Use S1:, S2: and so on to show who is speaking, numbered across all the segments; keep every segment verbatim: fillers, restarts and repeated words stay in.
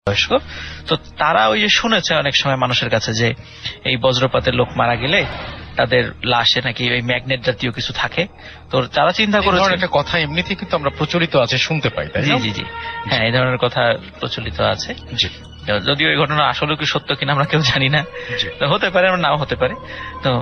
S1: বয়স্ক। তো তারা ওই যে শুনেছে অনেক সময় মানুষের কাছে যে এই বজ্রপাতের লোক মারা গেলে তাদের লাশে নাকি ওই ম্যাগনেট জাতীয় কিছু থাকে। তো তারা চিন্তা করেছে
S2: একটা কথা এমনিতে কিন্তু আমরা প্রচলিত আছে শুনতে পাই, তাই
S1: জি জি জি হ্যাঁ, এই ধরনের কথা প্রচলিত আছে। যদিও এই ঘটনা আসলে কি সত্য কিনা আমরা কেউ জানি না, হতে পারে নাও হতে পারে। তো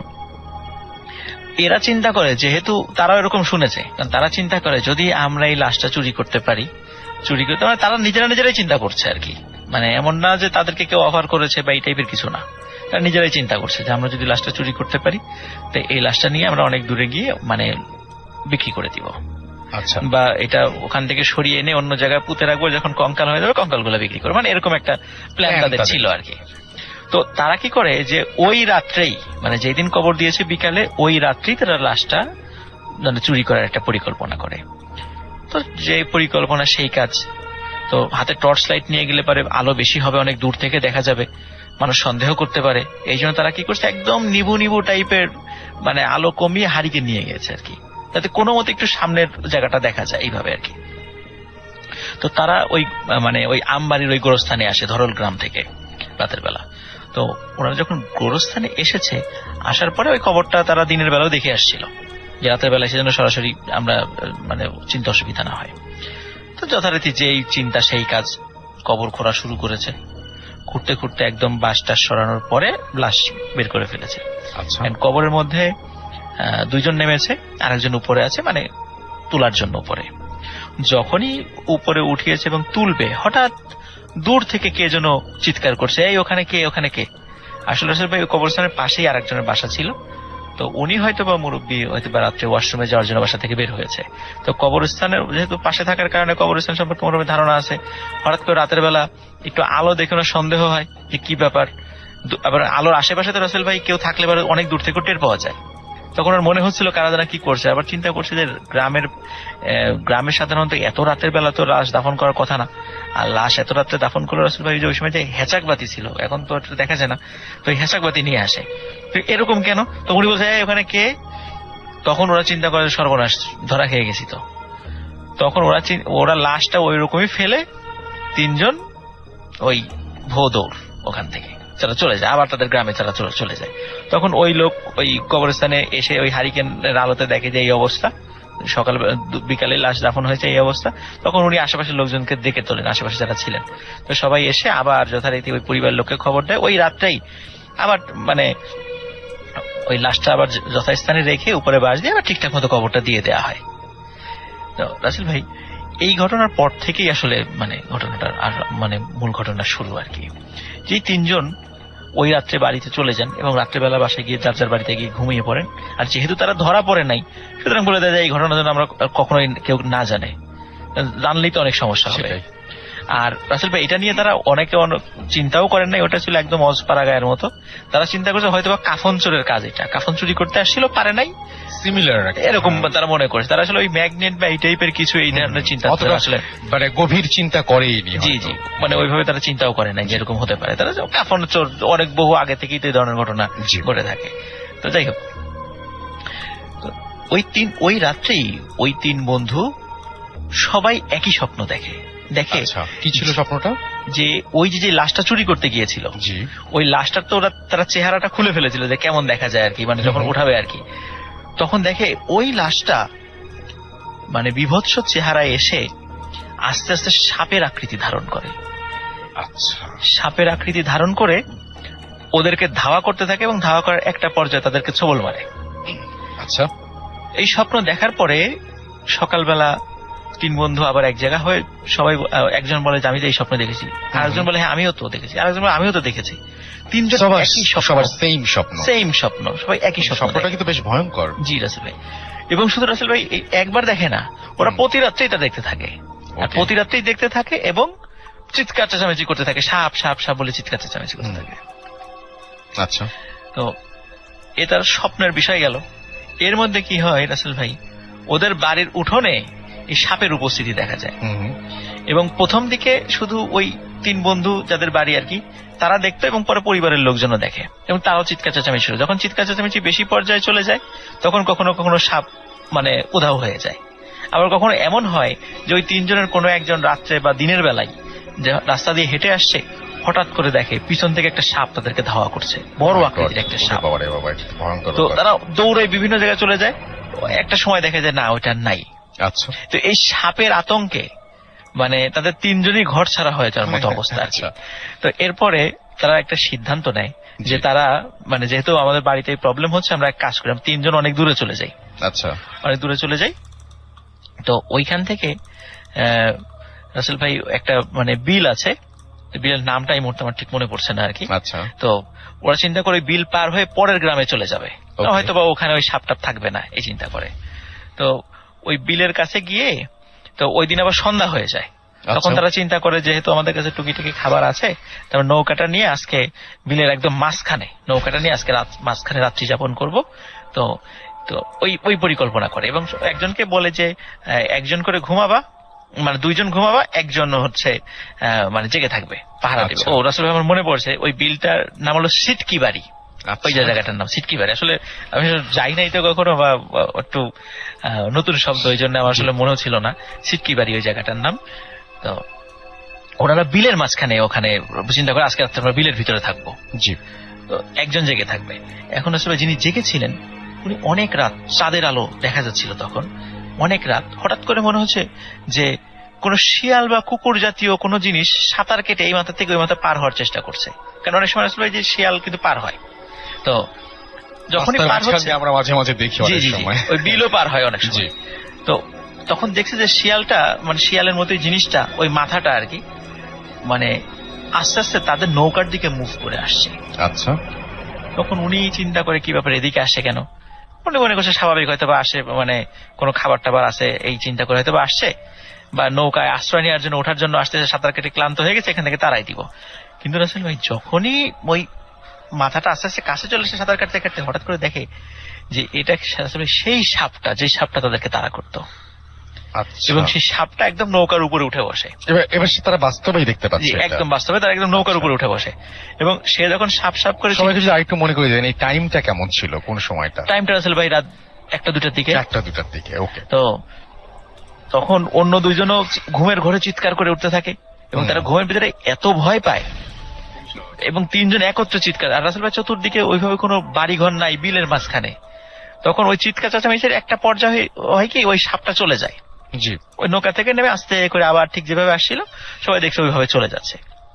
S1: এরা চিন্তা করে, যেহেতু তারা এরকম শুনেছে, কারণ তারা চিন্তা করে যদি আমরা এই লাশটা চুরি করতে পারি, চুরি করতে মানে তারা নিজেরা নিজেরাই চিন্তা করছে আর কি, মানে এমন না যে তাদেরকে কেউ অফার করেছে বা এই টাইপের কিছু না, তারা নিজেরাই চিন্তা করছে যে আমরা যদি লাশটা চুরি করতে পারি তো এই লাশটা নিয়ে আমরা অনেক দূরে গিয়ে মানে বিক্রি করে দিব,
S2: আচ্ছা,
S1: বা এটা ওখান থেকে সরিয়ে এনে অন্য জায়গায় পুঁতে রাখবো, যখন কঙ্কাল হয়ে যাবে কঙ্কাল গুলো বিক্রি করবো, মানে এরকম একটা প্ল্যান তাদের ছিল আর কি। তো তারা কি করে যে ওই রাত্রেই, মানে যেদিন কবর দিয়েছে বিকালে, ওই রাত্রেই তারা লাশটা মানে চুরি করার একটা পরিকল্পনা করে। তো যে পরিকল্পনা সেই কাজ। তো হাতে টর্চ লাইট নিয়ে গেলে পারে আলো বেশি হবে, অনেক দূর থেকে দেখা যাবে, মানুষ সন্দেহ করতে পারে, এই জন্য তারা কি করছে একদম নিবু নিবু টাইপের মানে আলো কমিয়ে হারিকে নিয়ে গেছে আর কি, যাতে কোনো মতে একটু সামনের জায়গাটা দেখা যায় এইভাবে আর কি। তো তারা ওই মানে ওই আমবাড়ির ওই গোরস্থানে আসে ধরল গ্রাম থেকে রাতের বেলা। তো ওরা যখন গোরস্থানে এসেছে, আসার পরে ওই খবরটা তারা দিনের বেলাও দেখে আসছিল যে রাতের বেলা সেজন্য সরাসরি আমরা মানে চিন্তা অসুবিধা না হয়। তো যথারীতি যেই চিন্তা সেই কাজ, কবর খোঁড়া শুরু করেছে, খুঁড়তে খুঁড়তে একদম বাঁশটা সরানোর পরে লাশ বের করে ফেলেছে। কবরের মধ্যে দুইজন নেমেছে, আরেকজন উপরে আছে, মানে তোলার জন্য উপরে। যখনই উপরে উঠিয়েছে এবং তুলবে, হঠাৎ দূর থেকে কে যেন চিৎকার করছে, এই ওখানে কে, ওখানে কে। আসলে আসলে ভাই কবরস্থানের পাশেই আরেকজনের বাসা ছিল, তো উনি হয়তো বা মুরব্বী, হয়তো বা রাত্রে ওয়াশরুমে যাওয়ার জন্য বাসা থেকে বের হয়েছে। তো কবরস্থানের যেহেতু পাশে থাকার কারণে কবরস্থান সম্পর্কে মোটামুটি ধারণা আছে। হঠাৎ করে রাতের বেলা একটু আলো দেখে ওনার সন্দেহ হয় যে কি ব্যাপার। আবার আলোর আশেপাশে তো রাসেল ভাই কেউ থাকলে এবার অনেক দূর থেকে টের পাওয়া যায়। তখন ওর মনে হচ্ছিল কারা যারা কি করছে। আবার চিন্তা করছে যে গ্রামের গ্রামের সাধারণত এত রাতের বেলা তো লাশ দাফন করার কথা না, আর লাশ এত রাত্রে দাফন করলো রাসেল ভাই যে ওই সময় যে হেঁচাক বাতি ছিল, এখন তো দেখা যায় না, তো হেঁচাক বাতি নিয়ে আসে। এরকম কেন? তো উনি বলছে ওখানে কে। তখন ওরা চিন্তা করে সর্বনাশ, ধরা খেয়ে গেছি। তো তখন ওরা ওরা লাশটা ওই রকমই ফেলে তিনজন ওই ভো দৌড় ওখান থেকে তারা চলে যায়, আবার তাদের গ্রামে তারা চলে যায়। তখন ওই লোক ওই কবরস্থানে এসে ওই হারিকেনের আলোতে দেখে যে এই অবস্থা, সকাল বিকালে লাশ দাফন হয়েছে এই অবস্থা। তখন উনি আশেপাশের লোকজনকে ডেকে তোলেন, আশেপাশে যারা ছিলেন। তো সবাই এসে আবার যথারীতি ওই পরিবার লোককে খবর দেয়। ওই রাতটাই আবার মানে ওই লাশটা আবার যথাস্থানে রেখে উপরে বাঁশ দিয়ে আবার ঠিকঠাক মতো কবরটা দিয়ে দেওয়া হয়। তো রাসেল ভাই এই ঘটনার পর থেকেই আসলে মানে ঘটনাটার আর মানে মূল ঘটনা শুরু আর কি। যে তিনজন ওই রাত্রে বাড়িতে চলে যান এবং রাত্রেবেলা বাসায় গিয়ে যার যার বাড়িতে গিয়ে ঘুমিয়ে পড়েন। আর যেহেতু তারা ধরা পড়ে নাই, সুতরাং বলে দেয় এই ঘটনা যেন আমরা কখনোই কেউ না জানে, জানলেই তো অনেক সমস্যা হবে। আর রাসেল ভাই এটা নিয়ে তারা অনেকে চিন্তাও করেন নাই, ওটা ছিল একদম অজপাড়া গায়ের মতো। তারা চিন্তা করছে হয়তো বা কাফন চোরের কাজ, এটা কাফন চুরি করতে আসছিল, পারে নাই, সিমিলার এরকম তারা মনে করেছে। তারা আসলে ওই ম্যাগনেট বা এই টাইপের কিছু এই ধরনের চিন্তা আসলে
S2: মানে গভীর চিন্তা করেইনি।
S1: জি জি মানে ওইভাবে তারা চিন্তাও করে নাই যে এরকম হতে পারে। তারা কাফন চোর অনেক বহু আগে থেকেই তো এই ধরনের ঘটনা ঘটে থাকে। তো যাই হোক, ওই তিন ওই রাত্রেই ওই তিন বন্ধু সবাই একই স্বপ্ন দেখে। দেখে
S2: কি ছিল স্বপ্নটা?
S1: যে ওই যে লাশটা চুরি করতে গিয়েছিল, ওই লাশটার তো ওরা তারা চেহারাটা খুলে ফেলেছিল যে কেমন দেখা যায় আর কি, মানে যখন উঠাবে আর কি। তখন দেখে ওই লাশটা মানে বিভৎস চেহারায় এসে আস্তে আস্তে সাপের আকৃতি ধারণ করে।
S2: আচ্ছা,
S1: সাপের আকৃতি ধারণ করে ওদেরকে ধাওয়া করতে থাকে এবং ধাওয়া করার একটা পর্যায়ে তাদেরকে ছোবল মারে।
S2: আচ্ছা,
S1: এই স্বপ্ন দেখার পরে সকালবেলা তিন বন্ধু আবার এক জায়গা হয়ে সবাই, একজন বলে যে আমি তো এই স্বপ্ন দেখেছি, আরেকজন বলে হ্যাঁ আমিও তো দেখেছি, আরেকজন বলে আমিও তো দেখেছি। তিনজন একই স্বপ্ন, সেম স্বপ্ন, সবাই একই স্বপ্ন।
S2: স্বপ্নটা কিন্তু বেশ ভয়ঙ্কর।
S1: জি রাসেল ভাই, এবং শুধু রাসেল ভাই একবার দেখে না, ওরা প্রতি রাত্রেই এটা দেখতে থাকে, আর প্রতি রাত্রেই দেখতে থাকে এবং চিৎকার চেঁচামেচি করতে থাকে, সাপ সাপ সাপ বলে চিৎকার চেঁচামেচি করতে থাকে।
S2: আচ্ছা,
S1: তো এ তার স্বপ্নের বিষয় গেল। এর মধ্যে কি হয় রাসেল ভাই, ওদের বাড়ির উঠোনে এই সাপের উপস্থিতি দেখা যায়। এবং প্রথম দিকে শুধু ওই তিন বন্ধু যাদের বাড়ি আর কি তারা দেখতো, এবং পরে পরিবারের লোকজনও দেখে এবং তারাও চিৎকার চেঁচামেচি শুরু। যখন চিৎকার চেঁচামেচি বেশি পর্যায়ে চলে যায় তখন কখনো কখনো সাপ মানে উধাও হয়ে যায়। আবার কখনো এমন হয় যে ওই তিনজনের কোনো একজন রাত্রে বা দিনের বেলায় যে রাস্তা দিয়ে হেঁটে আসছে, হঠাৎ করে দেখে পিছন থেকে একটা সাপ তাদেরকে ধাওয়া করছে, বড় আকৃতির একটা সাপ। তো তারা দৌড়ে বিভিন্ন জায়গায় চলে যায়, একটা সময় দেখে যে না ওইটা নাই।
S2: আচ্ছা।
S1: তো এই সাপের আতঙ্কে মানে তাদের তিনজনই ঘর ছাড়া হয়ে যাওয়ার মতো অবস্থা আর কি। তো এরপরে তারা একটা সিদ্ধান্ত নেয় যে তারা মানে যেহেতু আমাদের বাড়িতে প্রবলেম হচ্ছে, আমরা এক কাজ করি, আমরা তিনজন অনেক দূরে চলে যাই।
S2: আচ্ছা।
S1: অনেক দূরে চলে যাই। তো ওইখান থেকে আহ রাসেল ভাই একটা মানে বিল আছে, বিলের নামটা এই মুহূর্তে আমার ঠিক মনে পড়ছে না আর কি।
S2: আচ্ছা।
S1: তো ওরা চিন্তা করে বিল পার হয়ে পরের গ্রামে চলে যাবে, হয়তো বা ওখানে ওই সাপটাপ থাকবে না এই চিন্তা করে। তো ওই বিলের কাছে গিয়ে তো ওই দিন আবার সন্ধ্যা হয়ে যায়। তখন তারা চিন্তা করে যেহেতু আমাদের কাছে টুকিটুকি খাবার আছে, তারপর নৌকাটা নিয়ে আজকে বিলের একদম মাঝখানে নৌকাটা নিয়ে আজকে মাঝখানে রাত্রি যাপন করব। তো তো ওই ওই পরিকল্পনা করে এবং একজনকে বলে যে একজন করে ঘুমাবা, মানে দুইজন ঘুমাবা, একজন হচ্ছে মানে জেগে থাকবে, পাহারা দেবে। ও রাসেল ভাই আমার মনে পড়ছে ওই বিলটার নাম হলো সিটকি বাড়ি। ওই জায়গাটার নাম সিটকি বাড়ি। আসলে আমি যাই নাই তো কখনো, বা একটু নতুন শব্দ, ওই জন্য আমার আসলে মনেও ছিল না সিটকি বাড়ি ওই জায়গাটার নাম। তো ওনারা বিলের মাঝখানে ওখানে চিন্তা করে আজকে রাত্রে আমরা বিলের ভিতরে থাকবো। জি। তো একজন জেগে থাকবে। এখন আসলে যিনি জেগেছিলেন উনি অনেক রাত, চাঁদের আলো দেখা যাচ্ছিল তখন, অনেক রাত হঠাৎ করে মনে হচ্ছে যে কোন শিয়াল বা কুকুর জাতীয় কোন জিনিস সাঁতার কেটে এই মাথা থেকে ওই মাথা পার হওয়ার চেষ্টা করছে। কারণ অনেক সময় আসলে যে শিয়াল কিন্তু পার হয়, তো যখনই পার হচ্ছে
S2: আমরা মাঝে মাঝে দেখি অনেক সময়
S1: ওই বিলও পার হয় অনেক সময়। তো তখন দেখছে যে শিয়ালটা মানে শিয়ালের মতোই জিনিসটা ওই মাথাটা আর কি মানে আস্তে আস্তে তাদের নৌকার দিকে মুভ করে আসছে।
S2: আচ্ছা।
S1: তখন উনি চিন্তা করে কি ব্যাপার এদিকে আসছে কেন, মনে মনে করছে স্বাভাবিক হয়তো বা আসে, মানে কোনো খাবার টাবার আছে এই চিন্তা করে হয়তো বা আসছে, বা নৌকায় আশ্রয় নেওয়ার জন্য ওঠার জন্য আসতেছে, সাঁতার কেটে ক্লান্ত হয়ে গেছে, এখান থেকে তারাই দিব। কিন্তু রাসেল ভাই যখনই ওই মাথাটা আস্তে আস্তে কাছে চলে এসে সাঁতার কাটতে কাটতে হঠাৎ করে দেখে যে এটা আসলে সেই সাপটা, যে সাপটা তাদেরকে তাড়া করতো। এবং সেই সাপটা একদম নৌকার উপরে উঠে বসে।
S2: এবার তারা বাস্তবেই দেখতে পাচ্ছে,
S1: একদম বাস্তবে তারা একদম নৌকার উপরে উঠে বসে। এবং সে যখন সাপ সাপ করে,
S2: সবাই যদি আরেকটু মনে করে দেন এই টাইমটা কেমন ছিল, কোন সময়টা?
S1: টাইমটা রাসেল ভাই রাত একটা দুটার দিকে।
S2: একটা দুটার দিকে, ওকে।
S1: তো তখন অন্য দুইজনও ঘুমের ঘরে চিৎকার করে উঠতে থাকে এবং তারা ঘুমের ভিতরে এত ভয় পায় এবং তিনজন একত্রে চিৎকার। আর রাসেল ভাই চতুর্দিকে ওইভাবে কোনো বাড়ি ঘর নাই, বিলের মাঝখানে। তখন ওই চিৎকার চেঁচামেচির একটা পর্যায়ে হয় কি ওই সাপটা চলে যায়। জি। ওই নৌকা থেকে নেমে আস্তে করে আবার ঠিক যেভাবে আসছিল সবাই দেখছে ওইভাবে চলে যাচ্ছে।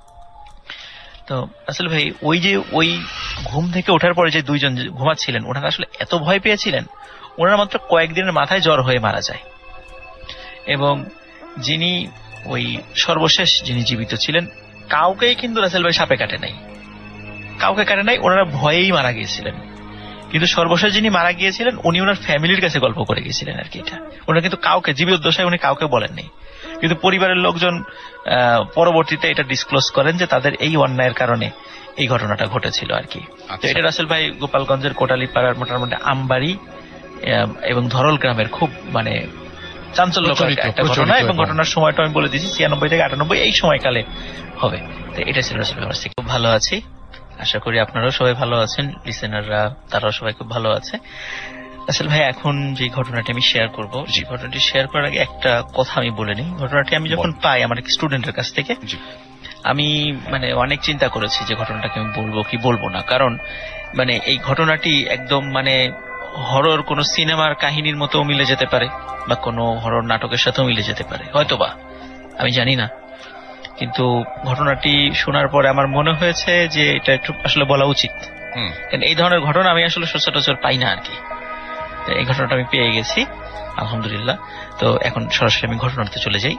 S1: তো আসলে ভাই ওই যে ওই ঘুম থেকে ওঠার পরে যে দুইজন ঘুমাচ্ছিলেন ওনারা আসলে এত ভয় পেয়েছিলেন, ওনারা মাত্র কয়েকদিনের মাথায় জ্বর হয়ে মারা যায়। এবং যিনি ওই সর্বশেষ যিনি জীবিত ছিলেন কাউকেই কিন্তু রাসেল ভাই সাপে কাটে নাই, কাউকে কাটে নাই, ওনারা ভয়েই মারা গিয়েছিলেন। কিন্তু সর্বশেষ যিনি মারা গিয়েছিলেন উনি ওনার ফ্যামিলির কাছে গল্প করে গিয়েছিলেন আর কি। এটা ওনারা কিন্তু কাউকে জীবিত দশায় উনি কাউকে বলেননি, কিন্তু পরিবারের লোকজন পরবর্তীতে এটা ডিসক্লোজ করেন যে তাদের এই অন্যায়ের কারণে এই ঘটনাটা ঘটেছিল আর কি। তো এটা রাসেল ভাই গোপালগঞ্জের কোটালীপাড়ার মোটামুটি আমবাড়ি এবং ধরল গ্রামের খুব মানে চাঞ্চল্যকর একটা ঘটনা। এবং ঘটনার সময়টা আমি বলে দিচ্ছি ছিয়ানব্বই থেকে আটানব্বই এই সময়কালে হবে। তো এটা ছিল রাসেল ভাই। খুব ভালো আছি, আশা করি আপনারাও সবাই ভালো আছেন, লিসেনাররা তারাও সবাই খুব ভালো আছে। রাসেল ভাই এখন যে ঘটনাটি আমি শেয়ার করবো, যে ঘটনাটি শেয়ার করার আগে একটা কথা আমি বলে নিই। ঘটনাটি আমি যখন পাই আমার এক স্টুডেন্টের কাছ থেকে, আমি মানে অনেক চিন্তা করেছি যে ঘটনাটাকে আমি বলবো কি বলবো না। কারণ মানে এই ঘটনাটি একদম মানে হরর কোন সিনেমার কাহিনীর মতো মিলে যেতে পারে বা কোনো হরর নাটকের সাথেও মিলে যেতে পারে হয়তোবা, আমি জানি না। কিন্তু ঘটনাটি শোনার পরে আমার মনে হয়েছে যে এটা একটু আসলে বলা উচিত, কারণ এই ধরনের ঘটনা আমি আসলে সচরাচর পাই না আর কি। এই ঘটনাটা আমি পেয়ে গেছি আলহামদুলিল্লাহ। তো এখন সরাসরি আমি ঘটনাতে চলে যাই।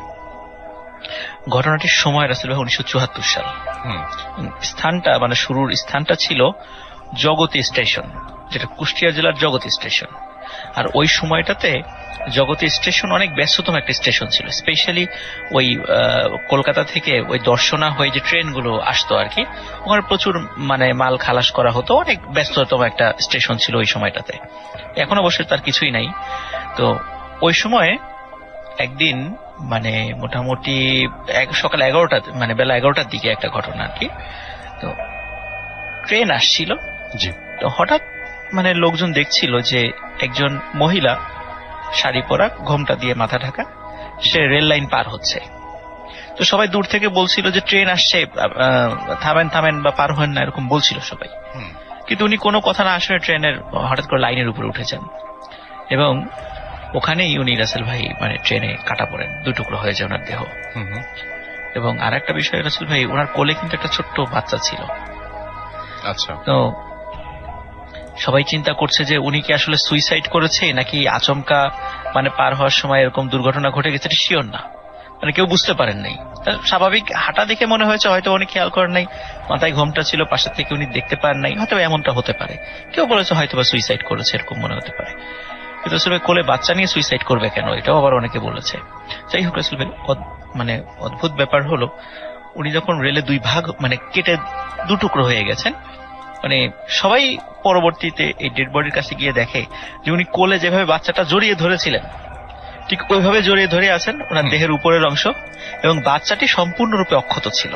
S1: ঘটনাটির সময় রাসেল ভাই উনিশশো চুয়াত্তর সাল। স্থানটা মানে শুরুর স্থানটা ছিল জগতী স্টেশন, যেটা কুষ্টিয়া জেলার জগতী স্টেশন। আর ওই সময়টাতে জগতী স্টেশন অনেক ব্যস্ততম একটা স্টেশন ছিল, স্পেশালি ওই কলকাতা থেকে ওই দর্শনা হয়ে যে ট্রেনগুলো আসতো আর কি, ওখানে প্রচুর মানে মাল খালাস করা হতো, অনেক ব্যস্ততম একটা স্টেশন ছিল ওই সময়টাতে। এখন অবশ্যই তার কিছুই নাই। তো ওই সময়ে একদিন মানে মোটামুটি সকাল এগারোটা মানে বেলা এগারোটার দিকে একটা ঘটনা আর কি। তো ট্রেন আসছিল, জি। তো হঠাৎ মানে লোকজন দেখছিল যে একজন মহিলা শাড়ি পরা, ঘোমটা দিয়ে মাথা ঢাকা, সে রেল লাইন পার হচ্ছে। তো সবাই দূর থেকে বলছিল যে ট্রেন আসছে, থামেন থামেন বা পার হন না, এরকম বলছিল সবাই। কিন্তু উনি কোনো কথা না আসলে ট্রেনের হঠাৎ করে লাইনের উপরে উঠেছেন এবং ওখানেই উনি রাসেল ভাই মানে ট্রেনে কাটা পড়েন, দুটুকরো হয়ে যায় ওনার দেহ। এবং আর একটা বিষয় রাসেল ভাই, ওনার কোলে কিন্তু একটা ছোট্ট বাচ্চা ছিল।
S2: আচ্ছা।
S1: তো সবাই চিন্তা করছে যে উনি কি আসলে সুইসাইড করেছে নাকি আচমকা মানে পার হওয়ার সময় এরকম দুর্ঘটনা ঘটে গেছে, এটা শিওর না, মানে কেউ বুঝতে পারেন নাই। স্বাভাবিক হাঁটা দেখে মনে হয়েছে হয়তো উনি খেয়াল করেন নাই, মাথায় ঘোমটা ছিল, পাশের থেকে উনি দেখতে পারেন নাই, হয়তো এমনটা হতে পারে। কেউ বলেছে হয়তো বা সুইসাইড করেছে, এরকম মনে হতে পারে। কিন্তু আসলে কোলে বাচ্চা নিয়ে সুইসাইড করবে কেন, এটাও আবার অনেকে বলেছে। যাই হোক আসলে মানে অদ্ভুত ব্যাপার হলো, উনি যখন রেলে দুই ভাগ মানে কেটে দুটুকরো হয়ে গেছেন, মানে সবাই পরবর্তীতে এই ডেড বডির কাছে গিয়ে দেখে যে উনি কোলে যেভাবে বাচ্চাটা জড়িয়ে ধরেছিলেন ঠিক ওইভাবে জড়িয়ে ধরে আছেন ওনার দেহের উপরের অংশ, এবং বাচ্চাটি সম্পূর্ণরূপে অক্ষত ছিল।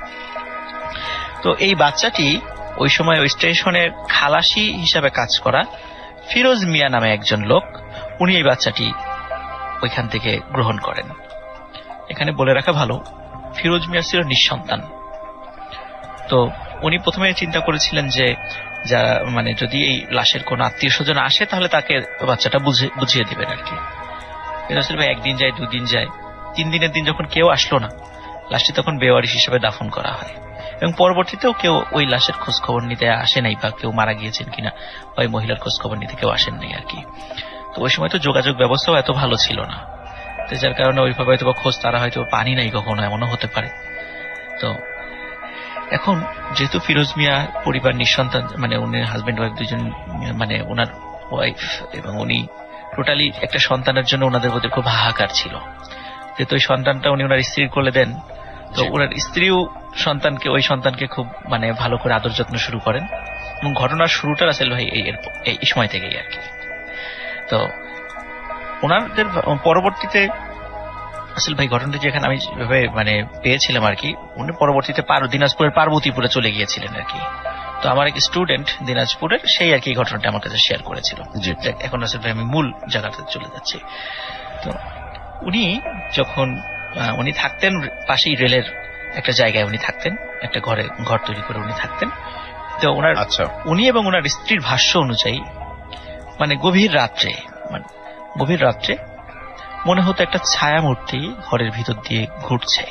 S1: তো এই বাচ্চাটি ওই সময় ওই স্টেশনের খালাসি হিসাবে কাজ করা ফিরোজ মিয়া নামে একজন লোক, উনি এই বাচ্চাটি ওইখান থেকে গ্রহণ করেন। এখানে বলে রাখা ভালো, ফিরোজ মিয়া ছিল নিঃসন্তান। তো উনি প্রথমে চিন্তা করেছিলেন যে যা মানে যদি এই লাশের কোন আত্মীয় স্বজন আসে তাহলে তাকে বাচ্চাটা বুঝিয়ে দিবেন আর কি। একদিন যায়, দুদিন যায়, তিন দিনের দিন যখন কেউ আসলো না, লাশটি তখন বেওয়ারিশ হিসেবে দাফন করা হয়। এবং পরবর্তীতেও কেউ ওই লাশের খোঁজ খবর নিতে আসে নাই, বা কেউ মারা গিয়েছেন কিনা ওই মহিলার খোঁজ খবর নিতে কেউ আসেন নাই আর কি। তো ওই সময় তো যোগাযোগ ব্যবস্থাও এত ভালো ছিল না, তো যার কারণে ওইভাবে হয়তো খোঁজ তারা হয়তো পানি নাই কখনো, এমনও হতে পারে। তো এখন যেহেতু ফিরোজ মিয়া পরিবার নিঃসন্তান, মানে উনি হাজবেন্ড ওয়াইফ দুজন, মানে ওনার ওয়াইফ এবং উনি টোটালি একটা সন্তানের জন্য ওনাদের মধ্যে খুব হাহাকার ছিল। যেহেতু ওই সন্তানটা উনি ওনার স্ত্রীর কোলে দেন, তো ওনার স্ত্রীও সন্তানকে ওই সন্তানকে খুব মানে ভালো করে আদর যত্ন শুরু করেন, এবং ঘটনার শুরুটা রাসেল ভাই এই এই সময় থেকেই আর কি। তো ওনাদের পরবর্তীতে রাসেল ভাই ঘটনাটি যেখানে আমি মানে পেয়েছিলাম আর কি, উনি পরবর্তীতে দিনাজপুরের পার্বতীপুরে চলে গিয়েছিলেন আর কি। তো আমার এক স্টুডেন্ট দিনাজপুরের, সেই আর কি ঘটনাটা আমার কাছে শেয়ার করেছিল। এখন রাসেল ভাই আমি মূল জায়গাতে চলে যাচ্ছি। তো উনি যখন উনি থাকতেন পাশেই রেলের একটা জায়গায়, উনি থাকতেন একটা ঘরে, ঘর তৈরি করে উনি থাকতেন। তো ওনার উনি এবং ওনার স্ত্রীর ভাষ্য অনুযায়ী মানে গভীর রাত্রে মানে গভীর রাত্রে মনে হতো একটা ছায়া মূর্তি ঘরের ভিতর দিয়ে ঘুরছে।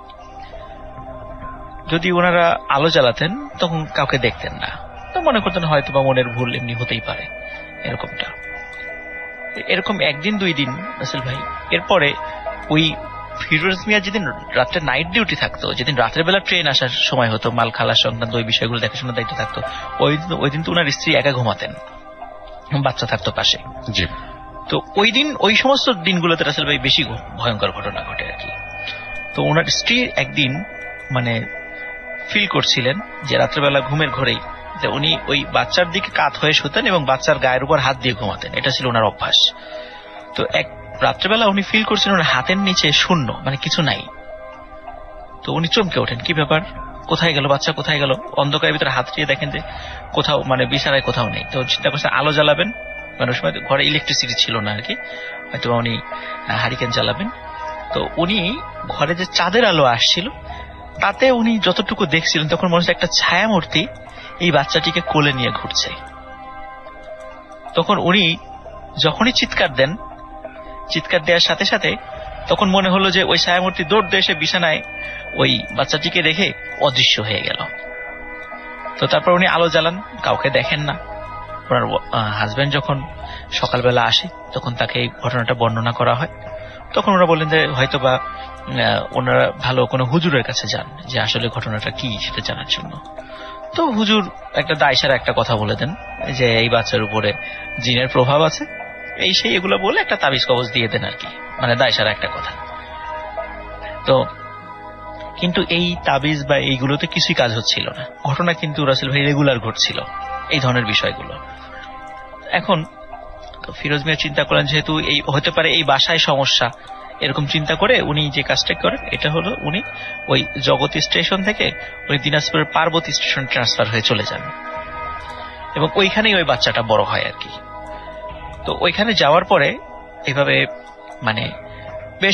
S1: যদি ওনারা আলো জ্বালাতেন তখন কাউকে দেখতেন না, তো মনে করতেন হয়তো বা মনের ভুল, এমনি হতেই পারে এরকমটা। এরকম একদিন দুই দিন রাসেল ভাই, এরপরে ওই ফিরোজ মিয়া যেদিন রাত্রে নাইট ডিউটি থাকতো, যেদিন রাতের বেলা ট্রেন আসার সময় হতো, মাল খালার সংক্রান্ত ওই বিষয়গুলো দেখাশোনার দায়িত্ব থাকতো, ওই দিন ওই দিন তো ওনার স্ত্রী একা ঘুমাতেন, বাচ্চা থাকতো পাশে। তো ওই দিন ওই সমস্ত দিনগুলোতে রাসেল ভাই বেশি ভয়ঙ্কর ঘটনা ঘটে আর কি। তো ওনার স্ত্রী একদিন মানে ফিল করছিলেন যে রাত্রেবেলা ঘুমের ঘরেই যে উনি ওই বাচ্চার দিকে কাত হয়ে শুতেন এবং বাচ্চার গায়ের উপর হাত দিয়ে ঘুমাতেন, এটা ছিল ওনার অভ্যাস। তো এক রাত্রেবেলা উনি ফিল করছিলেন ওনার হাতের নিচে শূন্য, মানে কিছু নাই। তো উনি চমকে ওঠেন, কি ব্যাপার, কোথায় গেল বাচ্চা, কোথায় গেল? অন্ধকারের ভিতরে হাত দিয়ে দেখেন যে কোথাও মানে বিছানায় কোথাও নেই। তো চিন্তা করছেন আলো জ্বালাবেন, মানে ওই সময় ঘরে ইলেকট্রিসিটি ছিল না আর কি, হয়তো উনি হারিকেন জ্বালাবেন। তো উনি ঘরে যে চাঁদের আলো আসছিল তাতে উনি যতটুকু দেখছিলেন তখন মনে হচ্ছে একটা ছায়া মূর্তি এই বাচ্চাটিকে কোলে নিয়ে ঘুরছে। তখন উনি যখনই চিৎকার দেন, চিৎকার দেওয়ার সাথে সাথে তখন মনে হলো যে ওই ছায়ামূর্তি দৌড় দিয়ে এসে বিছানায় ওই বাচ্চাটিকে রেখে অদৃশ্য হয়ে গেল। তো তারপর উনি আলো জ্বালান, কাউকে দেখেন না। ওনার হাজবেন্ড যখন সকালবেলা আসে তখন তাকে এই ঘটনাটা বর্ণনা করা হয়। তখন ওরা বললেন যে হয়তো বা ওনারা ভালো কোনো হুজুরের কাছে যান যে আসলে ঘটনাটা কি সেটা জানার জন্য। তো হুজুর একটা দায়সারা একটা কথা বলে দেন যে এই বাচ্চার উপরে জিনের প্রভাব আছে, এই সেই এগুলো বলে একটা তাবিজ কবজ দিয়ে দেন আর কি, মানে দায়সারা একটা কথা। তো কিন্তু এই তাবিজ বা এইগুলোতে কিছুই কাজ হচ্ছিল না, ঘটনা কিন্তু রাসেল ভাই রেগুলার ঘটছিল এই ধরনের বিষয়গুলো। এখন ফিরোজ মিয়া চিন্তা করেন যেহেতু এই হতে পারে এই বাসায় সমস্যা, এরকম চিন্তা করে উনি যে কাজটা করেন এটা হলো উনি ওই জগতী স্টেশন থেকে ওই দিনাজপুরের পার্বতী স্টেশন ট্রান্সফার হয়ে চলে যান এবং ওইখানেই ওই বাচ্চাটা বড় হয় আর কি। তো ওইখানে যাওয়ার পরে এইভাবে মানে বেশ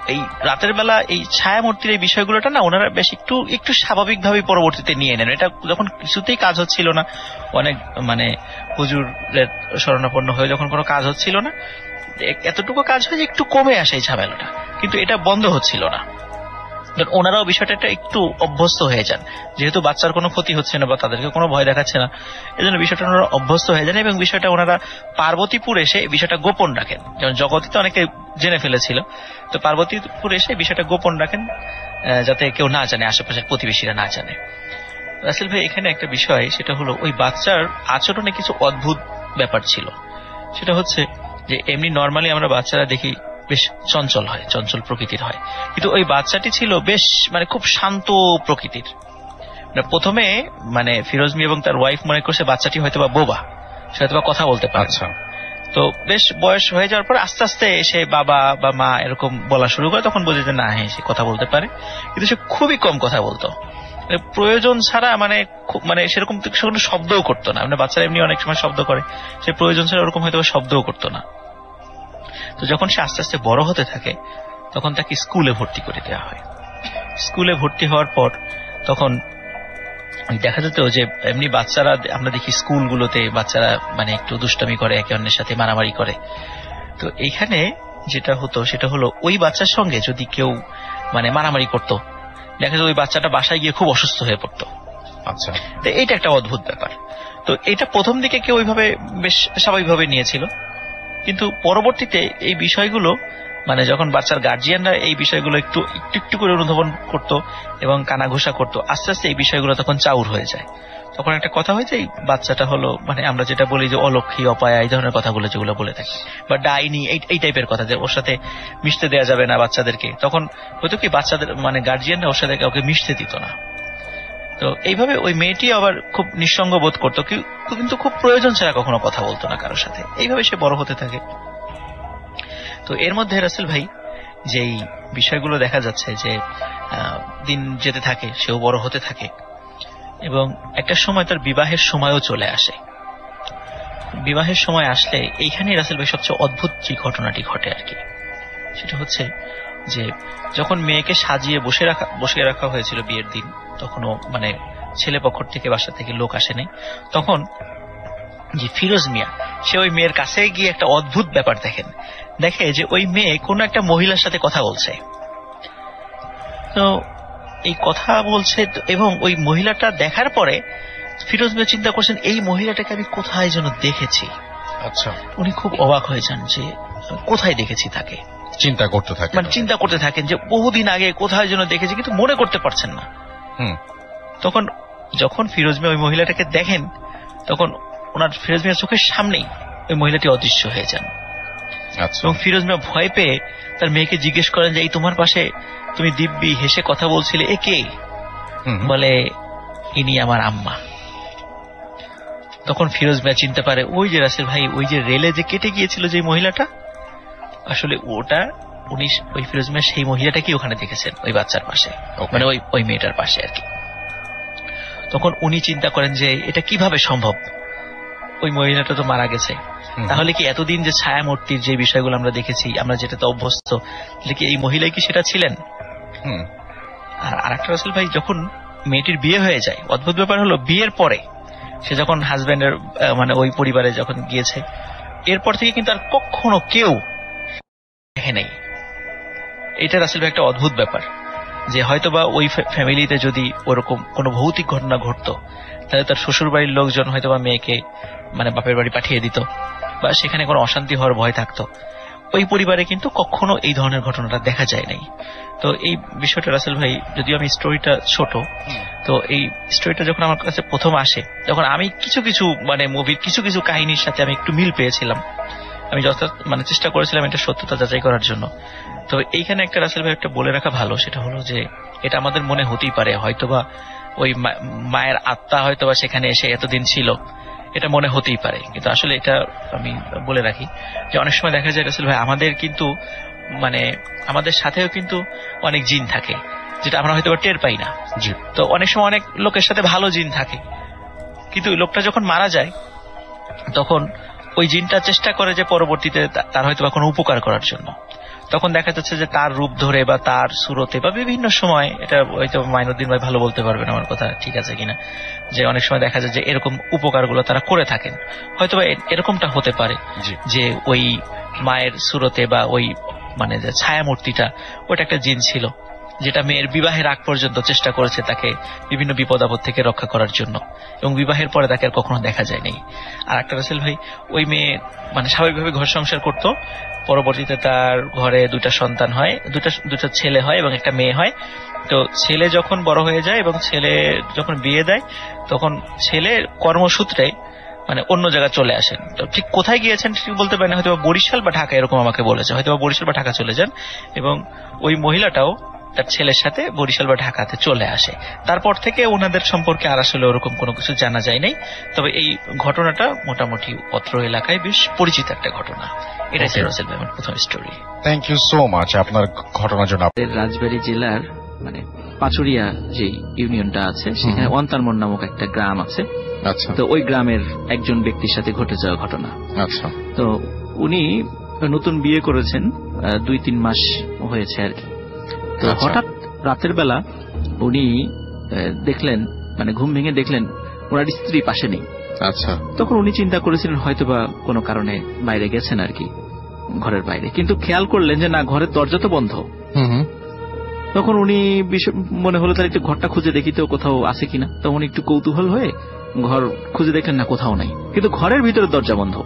S1: এই রাতের বেলা এই ছায়ামূর্তির এই বিষয়গুলোটা না ওনারা বেশ একটু একটু স্বাভাবিকভাবে পরবর্তীতে নিয়ে নেন। এটা যখন কিছুতেই কাজ হচ্ছিল না, অনেক মানে হুজুরের শরণাপন্ন হয়ে যখন কোনো কাজ হচ্ছিল না, এতটুকু কাজ হয় যে একটু কমে আসে এই ঝামেলাটা, কিন্তু এটা বন্ধ হচ্ছিল না। ওনারাও বিষয়টা একটু অভ্যস্ত হয়ে যান, যেহেতু বাচ্চার কোনো ক্ষতি হচ্ছে না বা তাদেরকে কোনো ভয় দেখাচ্ছে না, এই জন্য বিষয়টা ওনারা অভ্যস্ত হয়ে যান এবং বিষয়টা ওনারা পার্বতীপুর এসে বিষয়টা গোপন রাখেন। যেমন জগতে অনেকে জেনে ফেলেছিল, তো পার্বতীপুর এসে বিষয়টা গোপন রাখেন যাতে কেউ না জানে, আশেপাশের প্রতিবেশীরা না জানে। রাসেল ভাই এখানে একটা বিষয়, সেটা হলো ওই বাচ্চার আচরণে কিছু অদ্ভুত ব্যাপার ছিল। সেটা হচ্ছে যে এমনি নর্মালি আমরা বাচ্চারা দেখি বেশ চঞ্চল হয়, চঞ্চল প্রকৃতির হয়, কিন্তু ওই বাচ্চাটি ছিল বেশ মানে খুব শান্ত প্রকৃতির। প্রথমে মানে ফিরোজ মিয়া এবং তার ওয়াইফ মনে করছে বাচ্চাটি হয়তো বা বোবা, সে হয়তো বা কথা বলতে পারে।
S2: আচ্ছা,
S1: তো বেশ বয়স হয়ে যাওয়ার পর আস্তে আস্তে সে বাবা বা মা এরকম বলা শুরু করে, তখন বোঝে যে না হ্যাঁ সে কথা বলতে পারে, কিন্তু সে খুবই কম কথা বলতো, প্রয়োজন ছাড়া মানে মানে সেরকম কোনো শব্দও করতো না। মানে বাচ্চারা এমনি অনেক সময় শব্দ করে, সে প্রয়োজন ছাড়া ওরকম হয়তো শব্দও করতো না। তো যখন সে আস্তে আস্তে বড় হতে থাকে তখন তাকে স্কুলে ভর্তি করে দেওয়া হয়। স্কুলে ভর্তি হওয়ার পর তখন দেখা যেত যে এমনি বাচ্চারা আমরা দেখি স্কুলগুলোতে বাচ্চারা মানে একটু দুষ্টামি করে, একে অন্যের সাথে মারামারি করে। তো এইখানে যেটা হতো সেটা হলো ওই বাচ্চার সঙ্গে যদি কেউ মানে মারামারি করতো, দেখা যায় ওই বাচ্চাটা বাসায় গিয়ে খুব অসুস্থ হয়ে পড়তো।
S2: আচ্ছা,
S1: তো এইটা একটা অদ্ভুত ব্যাপার। তো এটা প্রথম দিকে কেউ ওইভাবে বেশ স্বাভাবিকভাবে নিয়েছিল, কিন্তু পরবর্তীতে এই বিষয়গুলো মানে যখন বাচ্চার গার্জিয়ানরা এই বিষয়গুলো একটু একটু একটু করে অনুধাবন করতো এবং কানাঘুষা করতো, আস্তে আস্তে এই বিষয়গুলো তখন চাউর হয়ে যায়। তখন একটা কথা হয় যে এই বাচ্চাটা হলো মানে আমরা যেটা বলি যে অলক্ষী, অপায়া, এই ধরনের কথাগুলো যেগুলো বলে থাকি, বা ডাইনি, এই টাইপের কথা, যে ওর সাথে মিশতে দেওয়া যাবে না বাচ্চাদেরকে। তখন হয়তো কি বাচ্চাদের মানে গার্জিয়ানরা ওর সাথে কাউকে মিশতে দিত না। তো এইভাবে ওই মেয়েটি আবার খুব নিঃসঙ্গ বোধ করতো, কিন্তু খুব প্রয়োজন ছাড়া কখনো কথা বলতো না কারোর সাথে। এইভাবে সে বড় হতে থাকে। তো এর মধ্যে রাসেল ভাই যেই বিষয়গুলো দেখা যাচ্ছে যে দিন যেতে থাকে, সেও বড় হতে থাকে এবং একটা সময় তার বিবাহের সময়ও চলে আসে। বিবাহের সময় আসলে এইখানে রাসেল ভাই সবচেয়ে অদ্ভুত যে ঘটনাটি ঘটে আর কি, সেটা হচ্ছে যে যখন মেয়েকে সাজিয়ে বসে রাখা বসে রাখা হয়েছিল বিয়ের দিন, তখনও মানে ছেলে পক্ষ থেকে বাসা থেকে লোক আসেনি, তখন যে ফিরোজ মিয়া সে ওই মেয়ের কাছে গিয়ে একটা অদ্ভুত ব্যাপার দেখেন, দেখে যে ওই মেয়ে কোন একটা মহিলার সাথে কথা বলছে। তো এই কথা বলছে এবং ওই মহিলাটা দেখার পরে ফিরোজ মিয়া চিন্তা করছেন এই মহিলাটাকে আমি কোথায় যেন দেখেছি।
S2: আচ্ছা,
S1: উনি খুব অবাক হয়ে যান যে কোথায় দেখেছি তাকে,
S2: চিন্তা করতে থাকেন,
S1: মানে চিন্তা করতে থাকেন যে বহুদিন আগে কোথায় যেন দেখেছি, কিন্তু মনে করতে পারছেন না।
S2: হুম
S1: তখন যখন ফিরোজ মিয়া ওই মহিলাটাকে দেখেন, তখন ওনার ফিরোজ মিয়ার চোখের সামনেই ওই মহিলাটি অদৃশ্য হয়ে যান। এবং ফিরোজ মিয়া ভয় পেয়ে তার মেয়েকে জিজ্ঞেস করেন যে এই তোমার পাশে তুমি দিব্যি হেসে কথা বলছিলে, এ কে? বলে ইনি আমার আম্মা। তখন ফিরোজ মিয়া চিনতে পারে ওই যে রাসেল ভাই ওই যে রেলে যে কেটে গিয়েছিল যে মহিলাটা, আসলে ওটা উনি ওই ফিরোজ মিয়া সেই মহিলাটাকে ওখানে দেখেছেন ওই বাচ্চার পাশে, মানে ওই ওই মেয়েটার পাশে আর কি। তখন উনি চিন্তা করেন যে এটা কিভাবে সম্ভব, ওই মহিলাটা তো মারা গেছে, তাহলে কি এতদিন যে ছায়ামূর্তির যে বিষয়গুলো আমরা দেখেছি, আমরা যেটাতে অভ্যস্ত, তাহলে কি এই মহিলাই কি সেটা ছিলেন? আর আরেকটা রাসেল ভাই, যখন মেয়েটির বিয়ে হয়ে যায়, অদ্ভুত ব্যাপার হলো বিয়ের পরে সে যখন হাজবেন্ডের মানে ওই পরিবারে যখন গিয়েছে, এরপর থেকে কিন্তু আর কখনো কেউ দেখে নাই। এটা রাসেল ভাই একটা অদ্ভুত ব্যাপার, যে হয়তোবা ওই ফ্যামিলিতে যদি ওরকম কোনো ভৌতিক ঘটনা ঘটতো, তাহলে তার শ্বশুর বাড়ির লোকজন হয়তোবা মেয়েকে মানে বাপের বাড়ি পাঠিয়ে দিত, বা সেখানে কোনো অশান্তি হওয়ার ভয় থাকতো। ওই পরিবারে কিন্তু কখনো এই ধরনের ঘটনাটা দেখা যায় নাই। তো এই বিষয়টা রাসেল ভাই, যদিও আমি স্টোরিটা ছোট, তো এই স্টোরিটা যখন আমার কাছে প্রথম আসে, তখন আমি কিছু কিছু মানে মুভির কিছু কিছু কাহিনীর সাথে আমি একটু মিল পেয়েছিলাম। আমি যথা মানে চেষ্টা করেছিলাম এটা সত্যতা যাচাই করার জন্য। তো এইখানে একটা রাসেল ভাই একটা বলে রাখা ভালো, সেটা হলো যে এটা আমাদের মনে হতেই পারে হয়তোবা ওই মায়ের আত্মা হয়তোবা সেখানে এসে এতদিন ছিল, এটা মনে হতেই পারে, কিন্তু আসলে এটা আমি বলে রাখি যে অনেক সময় দেখা যায় রাসেল ভাই আমাদের কিন্তু মানে আমাদের সাথেও কিন্তু অনেক জিন থাকে, যেটা আমরা হয়তো টের পাই না। তো অনেক সময় অনেক লোকের সাথে ভালো জিন থাকে, কিন্তু লোকটা যখন মারা যায় তখন ওই জিনটা চেষ্টা করে যে পরবর্তীতে তার হয়তো কোনো উপকার করার জন্য। তখন দেখা যাচ্ছে যে তার রূপ ধরে বা তার সুরতে বা বিভিন্ন সময়, এটা হয়তো মাইনুদ্দিন ভাই ভালো বলতে পারবেন আমার কথা ঠিক আছে কিনা, যে অনেক সময় দেখা যায় যে এরকম উপকারগুলো তারা করে থাকেন। হয়তো এরকমটা হতে পারে যে ওই মায়ের সুরতে বা ওই মানে যে ছায়া মূর্তিটা, ওটা একটা জিন ছিল যেটা মেয়ের বিবাহের আগ পর্যন্ত চেষ্টা করেছে তাকে বিভিন্ন বিপদ আপদ থেকে রক্ষা করার জন্য, এবং বিবাহের পরে তাকে আর কখনো দেখা যায়নি। আর একটা রাসেল ভাই, ওই মেয়ে মানে স্বাভাবিকভাবে ঘর সংসার করত, পরবর্তীতে তার ঘরে দুটা সন্তান হয়, দুটা দুটা ছেলে হয় এবং একটা মেয়ে হয়। তো ছেলে যখন বড় হয়ে যায় এবং ছেলে যখন বিয়ে দেয়, তখন ছেলে কর্মসূত্রে মানে অন্য জায়গায় চলে আসেন। তো ঠিক কোথায় গিয়েছেন ঠিক বলতে পারেন, হয়তো বরিশাল বা ঢাকা এরকম আমাকে বলেছে, হয়তো বরিশাল বা ঢাকা চলে যান, এবং ওই মহিলাটাও তার ছেলের সাথে বরিশাল বা ঢাকাতে চলে আসে। তারপর থেকে ওনাদের সম্পর্কে আর আসলে ওরকম কোনো কিছু জানা যায় নাই। তবে এই ঘটনাটা মোটামুটি অত্র এলাকায় বেশ পরিচিত একটা ঘটনা। এটা ছিল রাসেল ভাই আমার প্রথম story.
S2: Thank you so much আপনার ঘটনার জন্য।
S3: রাজবাড়ী জেলার মানে পাচুরিয়া যে ইউনিয়নটা আছে, সেখানে অন্তারমন নামক একটা গ্রাম আছে।
S2: আচ্ছা।
S3: তো ওই গ্রামের একজন ব্যক্তির সাথে ঘটে যাওয়া ঘটনা।
S2: আচ্ছা।
S3: তো উনি নতুন বিয়ে করেছেন, দুই তিন মাস হয়েছে আর কি। তো হঠাৎ রাতের বেলা উনি দেখলেন, মানে ঘুম ভেঙে দেখলেন ওনার স্ত্রী পাশে নেই।
S2: আচ্ছা।
S3: তখন উনি চিন্তা করেছিলেন হয়তোবা কোনো কারণে বাইরে গেছেন আর কি, ঘরের বাইরে। কিন্তু খেয়াল করলেন যে না, ঘরের দরজা তো বন্ধ। তখন উনি মনে হলো তার একটু ঘরটা খুঁজে দেখি তো কোথাও আছে কিনা। তখন একটু কৌতূহল হয়ে ঘর খুঁজে দেখলেন, না কোথাও নাই, কিন্তু ঘরের ভিতরে দরজা বন্ধ।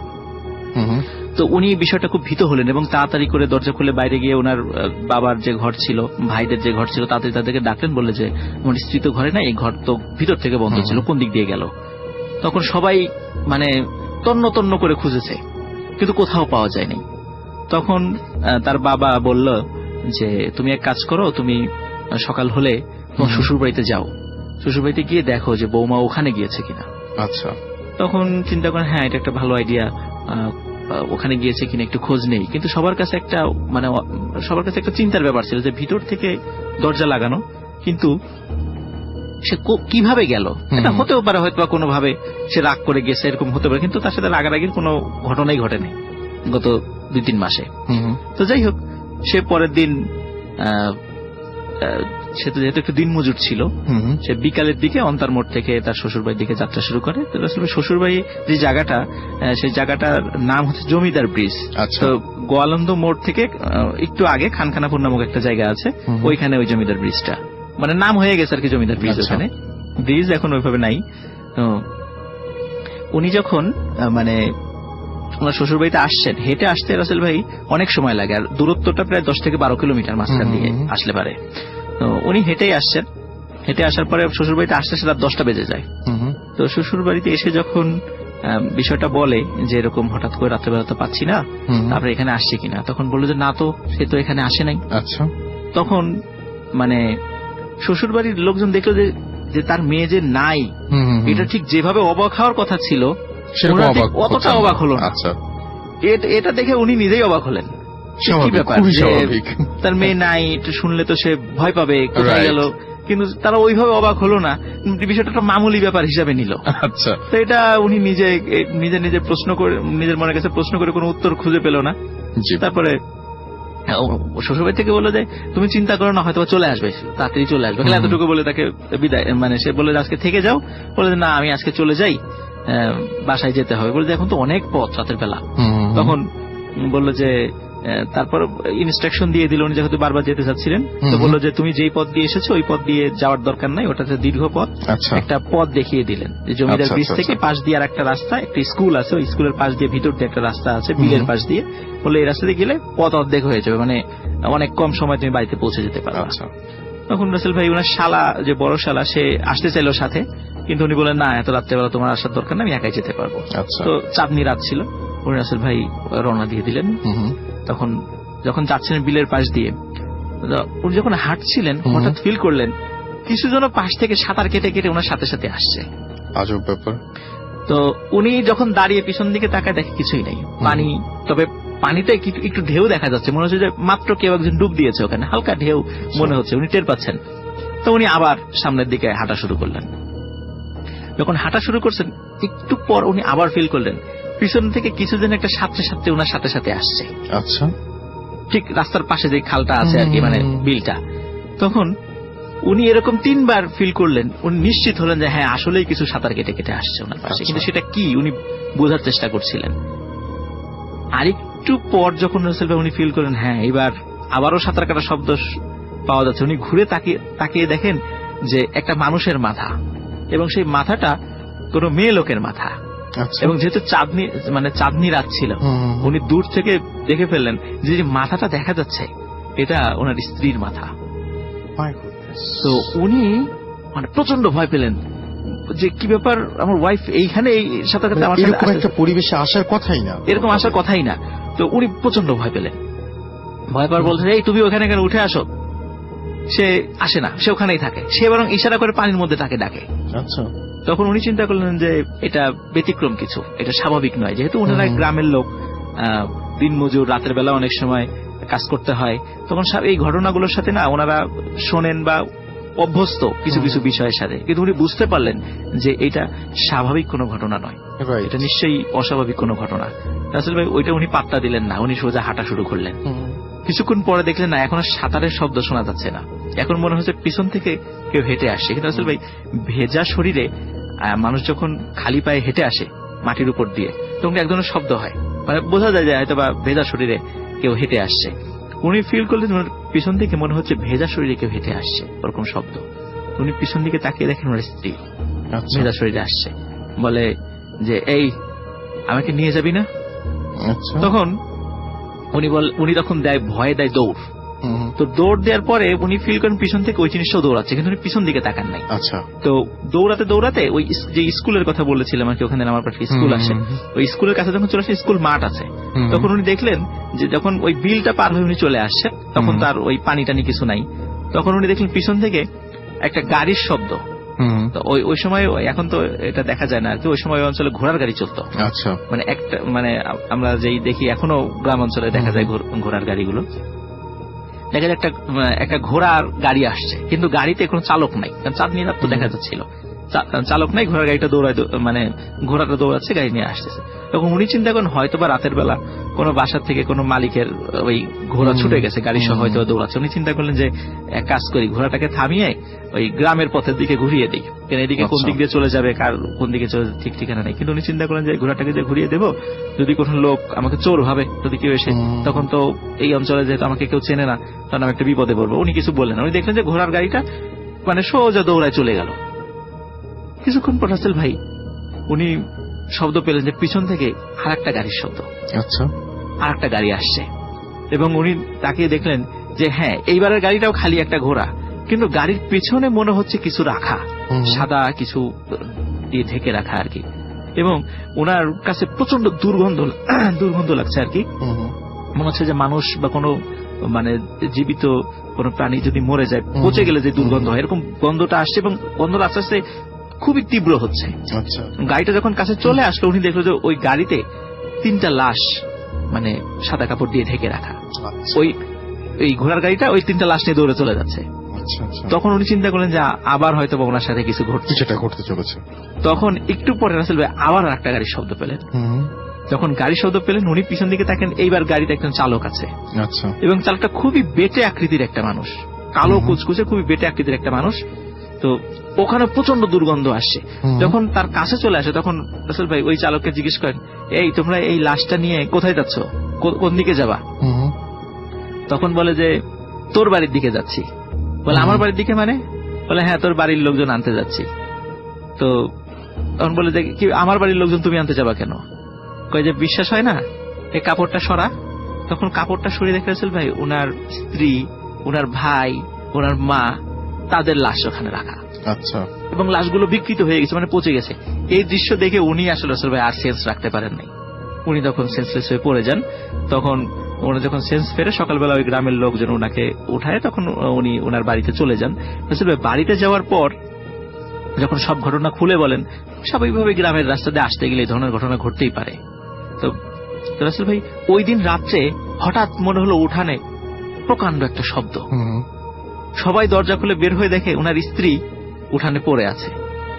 S3: তো উনি বিষয়টা খুব ভীত হলেন এবং তাড়াতাড়ি করে দরজা খুলে বাইরে গিয়ে ওনার বাবার যে ঘর ছিল, ভাইদের যে ঘর ছিল, তাড়াতাড়ি তাদেরকে ডাকলেন, বললে যে আমার স্ত্রী তো ঘরে নাই, এই ঘর তো ভিতর থেকে বন্ধ ছিল, কোন দিক দিয়ে গেল। তখন সবাই মানে তন্ন তন্ন করে খুঁজেছে, কিন্তু কোথাও পাওয়া যায়নি। তখন তার বাবা বলল যে তুমি এক কাজ করো, তুমি সকাল হলে তোমার শ্বশুর বাড়িতে যাও, শ্বশুর বাড়িতে গিয়ে দেখো যে বৌমা ওখানে গিয়েছে কিনা।
S2: আচ্ছা।
S3: তখন চিন্তা করেন হ্যাঁ এটা একটা ভালো আইডিয়া, ওখানে গিয়েছে কিনা একটু খোঁজ নেই। কিন্তু সবার কাছে একটা মানে সবার কাছে একটা চিন্তার ব্যাপার ছিল যে ভিতর থেকে দরজা লাগানো, কিন্তু সে কিভাবে গেল, এটা হতেও পারে হয়তো কোনোভাবে সে রাগ করে গেছে, এরকম হতে পারে, কিন্তু তার সাথে রাগারাগির কোনো ঘটনাই ঘটেনি গত দুই তিন মাসে। তো যাই হোক, সে পরের দিন সে তো যেহেতু একটু দিন মজুর ছিল, সে বিকালের দিকে অন্তারমোড় থেকে তার শ্বশুরবাড়ির দিকে যাত্রা শুরু করে। শ্বশুরবাড়ি যে জায়গাটা, সেই জায়গাটার নাম হচ্ছে জমিদার ব্রিজ। তো গোয়ালন্দ মোড় থেকে একটু আগে খানখানাপুর নামক একটা জায়গা আছে, ওইখানে ওই জমিদার ব্রিজটা, মানে নাম হয়ে গেছে আর কি জমিদার ব্রিজ। ওখানে ব্রিজ এখন ওইভাবে নাই। তো উনি যখন মানে ওনার শ্বশুর বাড়িতে আসছেন, হেঁটে আসতে রাসেল ভাই অনেক সময় লাগে, আর দূরত্বটা প্রায় দশ থেকে বারো কিলোমিটার মাঝখান দিয়ে আসলে পারে। তো উনি হেঁটেই আসছেন, হেঁটে আসার পরে শ্বশুর বাড়িতে আসতে আসতে রাত দশটা বেজে যায়। তো শ্বশুর বাড়িতে এসে যখন বিষয়টা বলে যে এরকম হঠাৎ করে রাত্রেবেলা তো পাচ্ছি না, তারপরে এখানে আসছে কিনা, তখন বললো যে না তো, সে তো এখানে আসে নাই।
S2: আচ্ছা।
S3: তখন মানে শ্বশুর বাড়ির লোকজন দেখলো যে যে তার মেয়ে যে নাই, এটা ঠিক যেভাবে অবাক হওয়ার কথা ছিল অতটা অবাক হলো না।
S2: আচ্ছা।
S3: এটা দেখে উনি নিজেই অবাক হলেন, কি ব্যাপার তার মেয়ে নাই, একটু শুনলে তো সে ভয় পাবে, কোথায় গেল। কিন্তু তারা ওইভাবে অবাক হলো না, বিষয়টা একটা মামুলি ব্যাপার হিসাবে নিল।
S2: আচ্ছা।
S3: তো এটা উনি নিজে নিজে নিজে প্রশ্ন করে, নিজের মনের কাছে প্রশ্ন করে কোনো উত্তর খুঁজে পেল না। তারপরে শ্বশুরবাড়ি থেকে বললো যে তুমি চিন্তা করো না, হয়তো চলে আসবে, তাড়াতাড়ি চলে আসবে, এতটুকু বলে তাকে বিদায়, মানে সে বলে আজকে থেকে যাও, বলে না আমি আজকে চলে যাই, বাসায় যেতে হবে। বলে এখন তো অনেক পথ রাতের বেলা। তখন বললো যে তারপর ইনস্ট্রাকশন দিয়ে দিল, উনি যেহেতু বারবার যেতে চাচ্ছিলেন, তো বললো যে তুমি যেই পথ দিয়ে এসেছো ওই পথ দিয়ে যাওয়ার দরকার নাই, ওটা দীর্ঘ পথ। একটা পথ দেখিয়ে দিলেন যে জমিদার ব্রিজ থেকে পাশ দিয়ে আর একটা রাস্তা, একটা স্কুল আছে, ওই স্কুলের পাশ দিয়ে ভিতর দিয়ে একটা রাস্তা আছে বিলের পাশ দিয়ে, বলে এই রাস্তা দিয়ে গেলে পথ অর্ধেক হয়ে যাবে, মানে অনেক কম সময় তুমি বাড়িতে পৌঁছে যেতে পারো। তখন রাসেল ভাই ওনার শালা, যে বড় শালা, সে আসতে চাইলো সাথে, কিন্তু উনি বলেন না এত রাত্রেবেলা তোমার আসার দরকার না, আমি একাই যেতে পারবো। তো চাঁদনি রাত ছিল, উনি রাসেল ভাই রওনা দিয়ে দিলেন। তখন যখন যাচ্ছিলেন বিলের পাশ দিয়ে, উনি যখন হাঁটছিলেন হঠাৎ ফিল করলেন কিছু জন পাশ থেকে সাঁতার কেটে কেটে ওনার সাথে সাথে আসছে।
S2: আজব ব্যাপার।
S3: তো উনি যখন দাঁড়িয়ে পিছন দিকে তাকায় দেখে কিছুই নেই, পানি, তবে পানিতে একটু ঢেউ দেখা যাচ্ছে, মনে হচ্ছে যে মাত্র কেউ একজন ডুব দিয়েছে ওখানে, হালকা ঢেউ মনে হচ্ছে, উনি টের পাচ্ছেন। তো উনি আবার সামনের দিকে হাঁটা শুরু করলেন। যখন হাঁটা শুরু করছেন একটু পর উনি আবার ফিল করলেন পিছন থেকে কিছুজন একটা সাথে সাথে ওনার সাথে সাথে আসছে।
S2: আচ্ছা।
S3: ঠিক রাস্তার পাশে যে খালটা আছে আর কি, মানে বিলটা। তখন উনি এরকম তিনবার ফিল করলেন, উনি নিশ্চিত হলেন যে হ্যাঁ আসলেই কিছু সাঁতার কেটে কেটে আসছে ওনার পাশে, কিন্তু সেটা কি উনি বোঝার চেষ্টা করছিলেন। আরেকটু পর যখন রাসেল ভাই উনি ফিল করেন হ্যাঁ এবার আবারও সাঁতার কাটা শব্দ পাওয়া যাচ্ছে, উনি ঘুরে তাকিয়ে তাকিয়ে দেখেন যে একটা মানুষের মাথা, এবং সেই মাথাটা কোন মেয়ে লোকের মাথা। এবং যেহেতু চাঁদনি মানে চাঁদনি রাত ছিল, উনি দূর থেকে দেখে ফেললেন যে মাথাটা দেখা যাচ্ছে এটা ওনার স্ত্রীর মাথা। তো উনি মানে প্রচন্ড ভয় পেলেন যে কি ব্যাপার, আমার ওয়াইফ এইখানে এই সাঁতার কাটতে আমার সাথে
S2: একটা পরিবেশে আসার কথাই না,
S3: এরকম আসার কথাই না। তো উনি প্রচন্ড ভয় পেলেন, ভয় পাওয়ার বলছেন এই তুমি ওখানে কেন উঠে আসো। সে আসে না, সে ওখানেই থাকে, সে বরং ইশারা করে পানির মধ্যে তাকে ডাকে।
S2: আচ্ছা,
S3: তখন উনি চিন্তা করলেন যে এটা ব্যতিক্রম কিছু, এটা স্বাভাবিক নয়, যেহেতু ওনারা গ্রামের লোক, দিন মজুর, রাতের বেলা অনেক সময় কাজ করতে হয়, তখন এই ঘটনাগুলোর সাথে না ওনারা শোনেন বা অভ্যস্ত কিছু কিছু বিষয়ের সাথে, কিন্তু উনি বুঝতে পারলেন যে এটা স্বাভাবিক কোনো ঘটনা নয়, এটা নিশ্চয়ই অস্বাভাবিক কোনো ঘটনা। রাসেল ভাই ওইটা উনি পাত্তা দিলেন না, উনি সোজা হাঁটা শুরু করলেন। কিছুক্ষণ পরে দেখলেন না এখন আর সাঁতারের শব্দ শোনা যাচ্ছে না, এখন মনে হচ্ছে পিছন থেকে কেউ হেঁটে আসছে। কিন্তু রাসেল ভাই ভেজা শরীরে মানুষ যখন খালি পায়ে হেঁটে আসে মাটির উপর দিয়ে, তখন এক ধরনের শব্দ হয়, মানে বোঝা যায় যে হয়তো বা ভেজা শরীরে কেউ হেঁটে আসছে। উনি ফিল করলেন পিছন থেকে মনে হচ্ছে ভেজা শরীরে কেউ হেঁটে আসছে, ওরকম শব্দ। উনি পিছন দিকে তাকিয়ে দেখেন ওনার স্ত্রী ভেজা শরীরে আসছে, বলে যে এই আমাকে নিয়ে যাবি না। তখন উনি বল উনি তখন দেয় ভয়ে দেয় দৌড়। তো দৌড় দেওয়ার পরে উনি ফিল করেন পিছন থেকে ওই জিনিসটাও দৌড়াচ্ছে, কিন্তু উনি পিছন দিকে তাকান নাই।
S2: আচ্ছা,
S3: তো দৌড়াতে দৌড়াতে ওই যে স্কুলের কথা বলেছিলাম আর কি, ওখানে আমার পাশে স্কুল আসে, ওই স্কুলের কাছে যখন চলে আসে স্কুল মাঠ আছে, তখন উনি দেখলেন যে যখন ওই বিলটা পার হয়ে উনি চলে আসছে, তখন তার ওই পানি টানি কিছু নাই। তখন উনি দেখলেন পিছন থেকে একটা গাড়ির শব্দ। তো ওই ওই সময়, এখন তো এটা দেখা যায় না, ওই সময় ওই অঞ্চলে ঘোড়ার গাড়ি চলতো।
S2: আচ্ছা,
S3: মানে একটা মানে আমরা যেই দেখি এখনো গ্রাম অঞ্চলে দেখা যায় ঘোড়ার গাড়িগুলো, দেখা যায় একটা একটা ঘোড়ার গাড়ি আসছে, কিন্তু গাড়িতে কোনো চালক নাই, কারণ চাঁদনি রাত তো দেখা যাচ্ছিল, চালক নাই, ঘোড়ার গাড়িটা দৌড়ায়, মানে ঘোড়াটা দৌড়াচ্ছে, গাড়ি নিয়ে আসতেছে। তখন উনি চিন্তা করেন হয়তো বা রাতের বেলা কোনো বাসার থেকে কোনো মালিকের ওই ঘোড়া ছুটে গেছে, গাড়ি সহ হয়তো দৌড়াচ্ছে। উনি চিন্তা করলেন যে এক কাজ করি, ঘোড়াটাকে থামিয়ে ওই গ্রামের পথের দিকে ঘুরিয়ে দিই, কেন এদিকে কোন দিক দিয়ে চলে যাবে, কার কোন দিকে চলে ঠিক ঠিকানা নেই। কিন্তু উনি চিন্তা করেন যে ঘোড়াটাকে যে ঘুরিয়ে দেবো, যদি কোনো লোক আমাকে চোর ভাবে, যদি কেউ এসে, তখন তো এই অঞ্চলে যেহেতু আমাকে কেউ চেনে না, তখন আমি একটা বিপদে পড়বো। উনি কিছু বললেন, উনি দেখলেন যে ঘোড়ার গাড়িটা মানে সোজা দৌড়ায় চলে গেল। কিছুক্ষণ পর রাসেল ভাই উনি শব্দ পেলেন যে পিছন থেকে আর একটা গাড়ির শব্দ।
S2: আচ্ছা,
S3: আর একটা গাড়ি আসছে, এবং উনি তাকিয়ে দেখলেন যে হ্যাঁ এইবারের গাড়িটাও খালি একটা ঘোড়া, কিন্তু গাড়ির পেছনে মনে হচ্ছে কিছু রাখা, সাদা কিছু দিয়ে ঢেকে রাখা আর কি। এবং ওনার কাছে প্রচন্ড দুর্গন্ধ দুর্গন্ধ লাগছে আর কি, মনে হচ্ছে যে মানুষ বা কোনো মানে জীবিত কোনো প্রাণী যদি মরে যায়, পচে গেলে যে দুর্গন্ধ হয়, এরকম গন্ধটা আসছে, এবং গন্ধটা আস্তে আস্তে খুবই তীব্র হচ্ছে। গাড়িটা যখন কাছে চলে আসলো, উনি দেখলো যে ওই গাড়িতে তিনটা লাশ মানে সাদা কাপড় দিয়ে ঢেকে রাখা, ওই ওই ঘোড়ার গাড়িটা ওই তিনটা লাশ নিয়ে দৌড়ে চলে যাচ্ছে। তখন উনি চিন্তা করলেন যে আবার হয়তো ওনার সাথে কিছু ঘটছে,
S2: যেটা ঘটতে চলেছে।
S3: তখন একটু পরে রাসেল ভাই আবার একটা গাড়ির শব্দ পেলেন। যখন গাড়ির শব্দ পেলেন, উনি পিছন দিকে তাকেন, এইবার গাড়িতে একজন চালক আছে, এবং চালকটা খুবই বেটে আকৃতির একটা মানুষ, কালো কুচকুচে খুবই বেটে আকৃতির একটা মানুষ। তো ওখানে প্রচন্ড দুর্গন্ধ আসছে। যখন তার কাছে চলে আসে, তখন রাসেল ভাই ওই চালককে জিজ্ঞেস করেন, এই তোমরা এই লাশটা নিয়ে কোথায় যাচ্ছ, কোন দিকে যাবা? তখন বলে যে তোর বাড়ির দিকে যাচ্ছি। বলে আমার বাড়ির দিকে মানে? বলে হ্যাঁ তোর বাড়ির লোকজন আনতে যাচ্ছি। তো তখন বলে যে কি আমার বাড়ির লোকজন তুমি আনতে যাবা কেন? কয় যে বিশ্বাস হয় না, এই কাপড়টা সরা। তখন কাপড়টা সরিয়ে দেখে রাসেল ভাই ওনার স্ত্রী, ওনার ভাই, ওনার মা, তাদের লাশ ওখানে রাখা।
S2: আচ্ছা,
S3: এবং লাশগুলো বিকৃত হয়ে গেছে, মানে পচে গেছে। এই দৃশ্য দেখে উনি আসলে রাসেল ভাই আর সেন্স রাখতে পারেন নাই, উনি তখন সেন্সলেস হয়ে পড়ে যান। তখন ওনার যখন সেন্স ফেরে, সকালবেলা ওই গ্রামের লোকজন ওনাকে উঠায়, তখন উনি ওনার বাড়িতে চলে যান। রাসেল ভাই বাড়িতে যাওয়ার পর যখন সব ঘটনা খুলে বলেন, স্বাভাবিকভাবে গ্রামের রাস্তা দিয়ে আসতে গেলে এই ধরনের ঘটনা ঘটতেই পারে। তো রাসেল ভাই ওই দিন রাত্রে হঠাৎ মনে হলো উঠানে প্রকাণ্ড একটা শব্দ। সবাই দরজা খুলে বের হয়ে দেখে ওনার স্ত্রী উঠানে পড়ে আছে।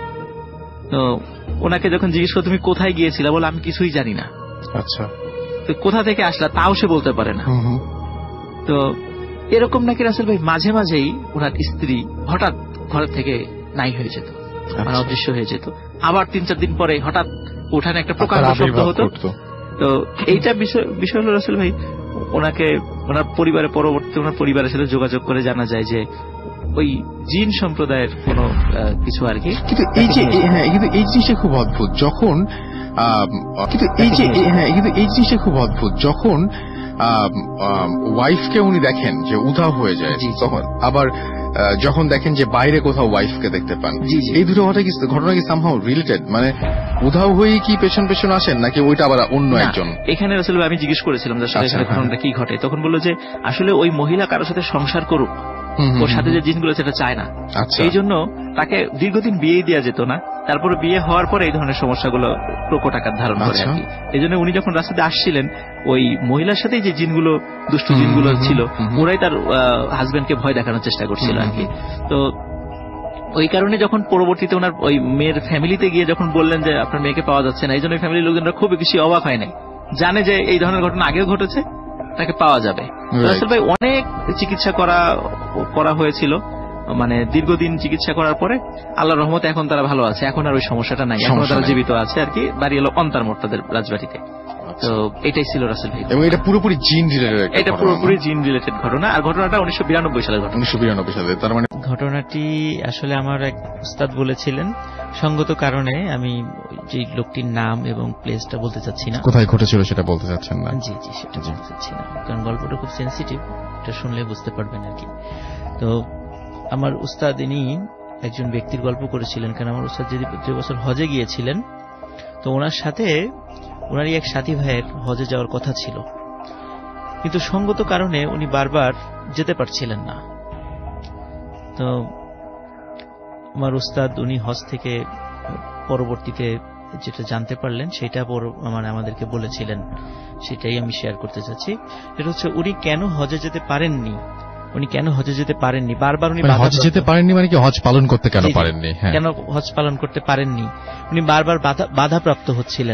S3: তো ওনাকে যখন জিজ্ঞেস করে তুমি কোথায় গিয়েছিলা, বলে আমি কিছুই জানি না।
S2: আচ্ছা,
S3: তো কোথা থেকে আসলা তাও সে বলতে পারে না। তো এরকম নাকি রাসেল ভাই মাঝে মাঝেই ওনার স্ত্রী হঠাৎ ঘর থেকে নাই হয়ে যেত, মানে অদৃশ্য হয়ে যেত। আবার তিন চার দিন পরে হঠাৎ উঠানে একটা প্রকাণ্ড শব্দ হতো। তো এইটা বিষয় বিষয় হলো রাসেল ভাই ওনাকে ওনার পরিবারের পরবর্তী ওনার পরিবারের সাথে যোগাযোগ করে জানা যায় যে ওই জিন সম্প্রদায়ের কোন কিছু আর কি।
S2: কিন্তু এই যে হ্যাঁ কিন্তু এই জিনিসটা খুব অদ্ভুত যখন কিন্তু এই যে হ্যাঁ কিন্তু এই জিনিসটা খুব অদ্ভুত যখন ওয়াইফকে উনি দেখেন যে উধাও হয়ে যায়, তখন আবার যখন দেখেন যে বাইরে কোথাও ওয়াইফকে দেখতে পান, এই দুটো ঘটনা কি ঘটনা কি সামহাউ রিলেটেড? মানে উধাও হয়ে কি পেছন পেছন আসেন নাকি ওইটা আবার অন্য একজন?
S3: এখানে আসলে আমি জিজ্ঞেস করেছিলাম যে আসলে ঘটনাটা কি ঘটে, তখন বললো যে আসলে ওই মহিলা কারোর সাথে সংসার করুক, ওর সাথে যে জিনগুলো সেটা চায় না, এই জন্য তাকে দীর্ঘদিন বিয়ে দেওয়া যেত না। তারপরে বিয়ে হওয়ার পরে এই ধরনের সমস্যাগুলো প্রকট আকার ধারণ করে আর কি। এই জন্য উনি যখন রাস্তাতে আসছিলেন ওই মহিলার সাথে যে জিনগুলো দুষ্টু জিনগুলো ছিল ওরাই তার হাজবেন্ডকে ভয় দেখানোর চেষ্টা করছিল আর কি। তো ওই কারণে যখন পরবর্তীতে ওনার ওই মেয়ের ফ্যামিলিতে গিয়ে যখন বললেন যে আপনার মেয়েকে পাওয়া যাচ্ছে না, এই জন্য ফ্যামিলির লোকজনরা খুব বেশি অবাক হয় নাই, জানে যে এই ধরনের ঘটনা আগেও ঘটেছে, তাকে পাওয়া যাবে। রাসেল ভাই অনেক চিকিৎসা করা করা হয়েছিল, মানে দীর্ঘদিন চিকিৎসা করার পরে আল্লাহর রহমতে এখন তারা ভালো আছে, এখন আর ওই সমস্যাটা নাই, এখন তারা জীবিত আছে আর কি। বাড়ি হলো অন্তারমঠ তাদের রাজবাড়িতে। তো এটাই ছিল রাসেল ভাই, এবং
S2: এটা পুরোপুরি জিন রিলেটেড,
S3: এটা পুরোপুরি জিন রিলেটেড ঘটনা। আর ঘটনাটা উনিশশো বিরানব্বই সালের ঘটনা।
S2: উনিশশো বিরানব্বই সালে তার মানে
S4: ঘটনাটি আসলে আমার এক উস্তাদ বলেছিলেন, সঙ্গত কারণে আমি যে লোকটির নাম এবং প্লেসটা বলতে চাচ্ছি না,
S2: কোথায় ঘটেছিল সেটা বলতে চাচ্ছেন না।
S4: জি জি সেটা বলতে চাচ্ছি না, কারণ গল্পটা খুব সেন্সিটিভ, এটা শুনলে বুঝতে পারবেন আর কি। তো আমার উস্তাদ ইনি একজন ব্যক্তির গল্প করেছিলেন, কারণ আমার উস্তাদ যে বছর হজে গিয়েছিলেন, তো ওনার সাথে ওনারই এক সাথী ভাইয়ের হজে যাওয়ার কথা ছিল, কিন্তু সঙ্গত কারণে উনি বারবার যেতে পারছিলেন না। তো আমার উস্তাদ উনি হজ থেকে পরবর্তীতে যেটা জানতে পারলেন সেটা মানে আমাদেরকে বলেছিলেন, সেটাই আমি শেয়ার করতে চাচ্ছি। এটা হচ্ছে উনি কেন হজে যেতে পারেননি, উনি কেন হজে যেতে পারেননি, বারবার উনি
S2: হজ যেতে পারেননি মানে কি হজ পালন করতে কেন পারেননি,
S4: কেন হজ পালন করতে পারেননি, উনি বারবার বাধাপ্রাপ্ত হচ্ছিলেন।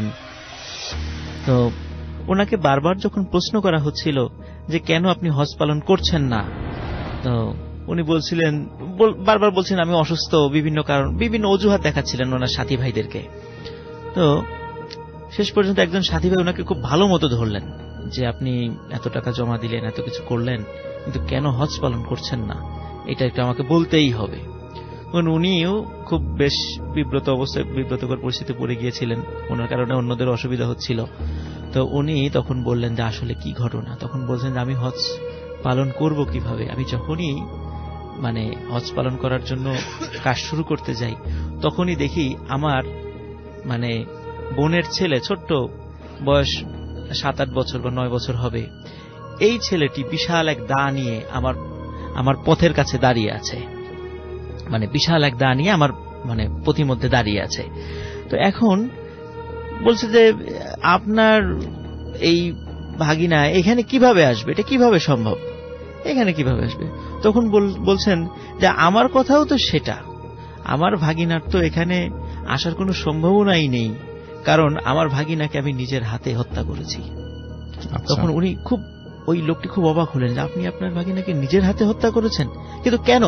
S4: তো ওনাকে বারবার যখন প্রশ্ন করা হচ্ছিল যে কেন আপনি হজ পালন করছেন না, তো উনি বলছিলেন, বারবার বলছেন আমি অসুস্থ, বিভিন্ন কারণ বিভিন্ন অজুহাত দেখাচ্ছিলেন ওনার সাথী ভাইদেরকে। তো শেষ পর্যন্ত একজন সাথী ভাই ওনাকে খুব ভালো মতো ধরলেন যে আপনি এত টাকা জমা দিলেন, এত কিছু করলেন, কিন্তু কেন হজ পালন করছেন না, এটা একটু আমাকে বলতেই হবে। উনিও খুব বেশ বিব্রত অবস্থায় বিব্রতকর পরিস্থিতি পড়ে গিয়েছিলেন, ওনার কারণে অন্যদের অসুবিধা হচ্ছিল। তো উনি তখন বললেন যে আসলে কি ঘটনা, তখন বলছেন যে আমি হজ পালন করব কিভাবে, আমি যখনই মানে হজ পালন করার জন্য কাজ শুরু করতে যাই তখনই দেখি আমার মানে বোনের ছেলে, ছোট্ট বয়স সাত আট বছর বা নয় বছর হবে, এই ছেলেটি বিশাল এক দা নিয়ে আমার আমার পথের কাছে দাঁড়িয়ে আছে, মানে বিশাল এক দা নিয়ে আমার মানে পথিমধ্যে দাঁড়িয়ে আছে। তো এখন বলছে যে আপনার এই ভাগিনা এখানে কিভাবে আসবে, এটা কিভাবে সম্ভব, এখানে কিভাবে আসবে? তখন বলছেন যে আমার কথাও তো সেটা, আমার ভাগিনার তো এখানে আসার কোনো সম্ভাবনাই নেই, কারণ আমার ভাগিনাকে আমি নিজের হাতে হত্যা করেছি। তখন উনি খুব ওই লোকটি খুব অবাক হলেন যে আপনি আপনার ভাগিনাকে নিজের হাতে হত্যা করেছেন, কিন্তু কেন?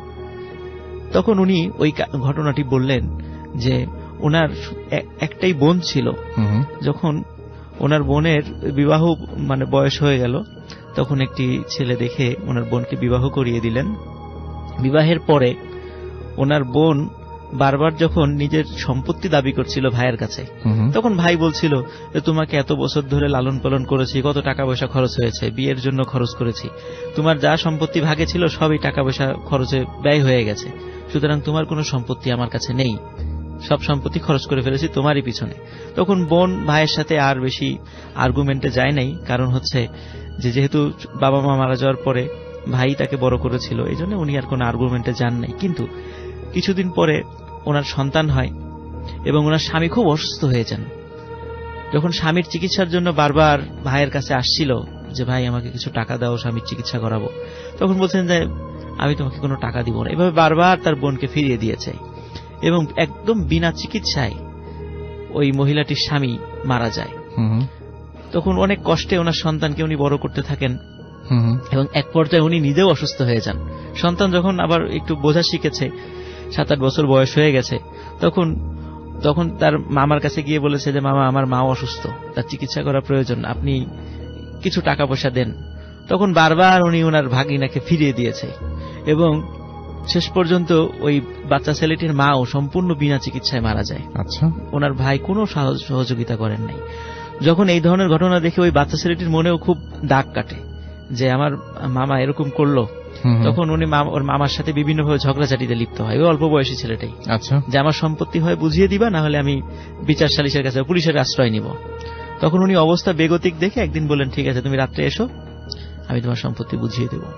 S4: তখন উনি ওই ঘটনাটি বললেন যে ওনার একটাই বোন ছিল, যখন ওনার বোনের বিবাহ মানে বয়স হয়ে গেল তখন একটি ছেলে দেখে ওনার বোনকে বিবাহ করিয়ে দিলেন। বিবাহের পরে ওনার বোন বারবার যখন নিজের সম্পত্তি দাবি করছিল ভাইয়ের কাছে, তখন ভাই বলছিল যে তোমাকে এত বছর ধরে লালন পালন করেছি, কত টাকা পয়সা খরচ হয়েছে, বিয়ের জন্য খরচ করেছি, তোমার যা সম্পত্তি ভাগে ছিল সবই টাকা পয়সা খরচে ব্যয় হয়ে গেছে, সুতরাং তোমার কোনো সম্পত্তি আমার কাছে নেই, সব সম্পত্তি খরচ করে ফেলেছি তোমারই পিছনে। তখন বোন ভাইয়ের সাথে আর বেশি আর্গুমেন্টে যায় নাই, কারণ হচ্ছে যে যেহেতু বাবা মা মারা যাওয়ার পরে ভাই তাকে বড় করেছিল, এই জন্য উনি আর কোনো আর্গুমেন্টে যান নাই। কিন্তু কিছুদিন পরে ওনার সন্তান হয় এবং ওনার স্বামী খুব অসুস্থ হয়ে যান। যখন স্বামীর চিকিৎসার জন্য বারবার ভাইয়ের কাছে আসছিল যে ভাই আমাকে কিছু টাকা দাও, স্বামীর চিকিৎসা করাবো, তখন বলছেন যে আমি তোমাকে কোনো টাকা দিব না। এভাবে বারবার তার বোনকে ফিরিয়ে দিয়েছে এবং একদম বিনা চিকিৎসায় ওই মহিলাটির স্বামী মারা যায়। তখন অনেক কষ্টে ওনার সন্তানকে উনি বড় করতে থাকেন এবং এক পর্যায়ে উনি নিজেও অসুস্থ হয়ে যান। সন্তান যখন আবার একটু বোঝা শিখেছে, সাত আট বছর বয়স হয়ে গেছে, তখন তখন তার মামার কাছে গিয়ে বলেছে যে মামা আমার মাও অসুস্থ, তার চিকিৎসা করা প্রয়োজন, আপনি কিছু টাকা পয়সা দেন। তখন বারবার উনি ওনার ভাগিনাকে ফিরিয়ে দিয়েছে এবং শেষ পর্যন্ত ওই বাচ্চা ছেলেটির মাও সম্পূর্ণ বিনা চিকিৎসায় মারা যায়।
S2: আচ্ছা,
S4: ওনার ভাই কোনো সহযোগিতা করেন নাই। যখন এই ধরনের ঘটনা দেখে ওই বাচ্চা ছেলেটির মনেও খুব দাগ কাটে যে আমার মামা এরকম করলো, তখন উনি ওর মামার সাথে বিভিন্নভাবে ঝগড়াঝাটিতে লিপ্ত হয়। ওই অল্প বয়সী ছেলেটাই,
S2: আচ্ছা,
S4: যে আমার সম্পত্তি হয় বুঝিয়ে দিবা, না হলে আমি বিচার সালিশের কাছে পুলিশের আশ্রয় নিব। তখন উনি অবস্থা বেগতিক দেখে একদিন বললেন ঠিক আছে তুমি রাত্রে এসো, আমি তোমার সম্পত্তি বুঝিয়ে দেব।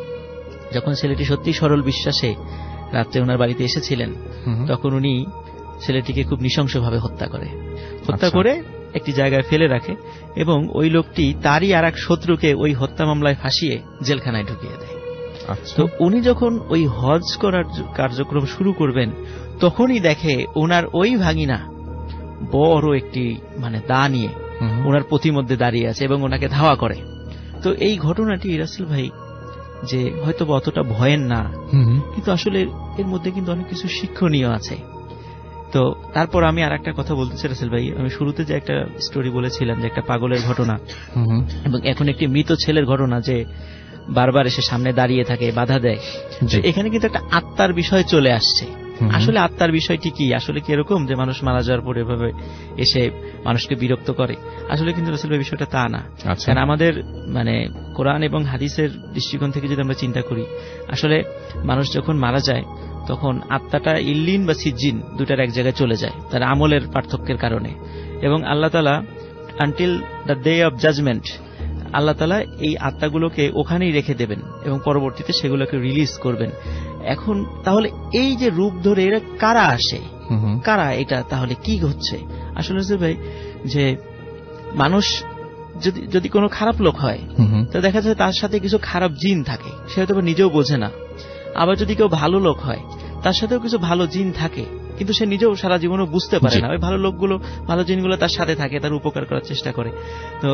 S4: যখন ছেলেটি সত্যি সরল বিশ্বাসে রাত্রে ওনার বাড়িতে এসেছিলেন, তখন উনি ছেলেটিকে খুব নৃশংসভাবে হত্যা করে হত্যা করে একটি জায়গায় ফেলে রাখে এবং ওই লোকটি তারই আর এক শত্রুকে ওই হত্যা মামলায় ফাঁসিয়ে জেলখানায় ঢুকিয়ে দেয়। তো উনি যখন ওই হজ করার কার্যক্রম শুরু করবেন, তখনই দেখে ওনার ওই ভাগিনা বড় একটি মানে দা নিয়ে ওনার প্রতিমধ্যে দাঁড়িয়ে আছে এবং ওনাকে ধাওয়া করে। তো এই ঘটনাটি রাসেল ভাই যে হয়তো অতটা ভয়ের না, কিন্তু আসলে এর মধ্যে কিন্তু অনেক কিছু শিক্ষণীয় আছে। তো তারপর আমি আর একটা কথা বলতে চাই রাসেল ভাই, আমি শুরুতে যে একটা স্টোরি বলেছিলাম যে একটা পাগলের ঘটনা এবং এখন একটি মৃত ছেলের ঘটনা যে বারবার এসে সামনে দাঁড়িয়ে থাকে, বাধা দেয়, এখানে কিন্তু একটা আত্মার বিষয় চলে আসছে। আসলে আত্মার বিষয়টি কি? আসলে কি এরকম যে মানুষ মারা যাওয়ার পরে এভাবে এসে মানুষকে বিরক্ত করে? আসলে কিন্তু রাসেল ভাই বিষয়টা তা না। কারণ আমাদের মানে কোরআন এবং হাদিসের দৃষ্টিকোণ থেকে যদি আমরা চিন্তা করি, আসলে মানুষ যখন মারা যায় তখন আত্মাটা ইল্লিন বা সিজ্জিন দুটার এক জায়গায় চলে যায় তার আমলের পার্থক্যের কারণে, এবং আল্লাহ তাআলা until the day of judgment Allah তাআলা এই আত্মাগুলোকে ওখানেই রেখে দেবেন এবং পরবর্তীতে সেগুলোকে রিলিজ করবেন। এখন তাহলে এই যে রূপ ধরে এরা কারা আসে, কারা এটা, তাহলে কি হচ্ছে? আসলে ভাই যে মানুষ যদি যদি কোনো খারাপ লোক হয়, তো দেখা যায় তার সাথে কিছু খারাপ জিন থাকে, সে হয়তো নিজেও বোঝে না। আবার যদি কেউ ভালো লোক হয়, তার সাথেও কিছু ভালো জিন থাকে, কিন্তু সে নিজেও সারা জীবনও বুঝতে পারে না। ওই ভালো লোকগুলো, ভালো জিনগুলো তার সাথে থাকে, তার উপকার করার চেষ্টা করে। তো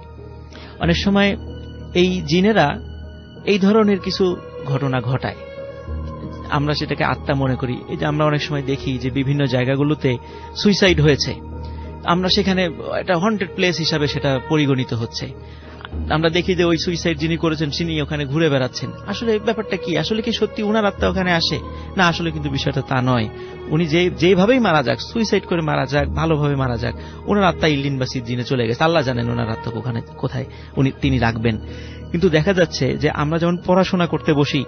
S4: অনেক সময় এই জিনেরা এই ধরনের কিছু ঘটনা ঘটায়, আমরা সেটাকে আত্মা মনে করি। এই যে আমরা অনেক সময় দেখি যে বিভিন্ন জায়গাগুলোতে সুইসাইড হয়েছে, আমরা সেখানে একটা হন্টেড প্লেস হিসাবে সেটা পরিগণিত হচ্ছে। আমরা দেখি যে ওই সুইসাইড যিনি করেছেন তিনি ওখানে ঘুরে বেড়াচ্ছেন। আসলে ব্যাপারটা কি? আসলে কি সত্যি উনার আত্মা ওখানে আসে? না, আসলে কিন্তু বিষয়টা তা নয়। উনি যে যেভাবেই মারা যাক, সুইসাইড করে মারা যাক, ভালোভাবে মারা যাক, ওনার আত্মা ইল্লিন বা সিজ্জিনে চলে গেছে। আল্লাহ জানেন ওনার আত্মা ওখানে কোথায় উনি তিনি রাখবেন। কিন্তু দেখা যাচ্ছে যে আমরা যখন পড়াশোনা করতে বসি,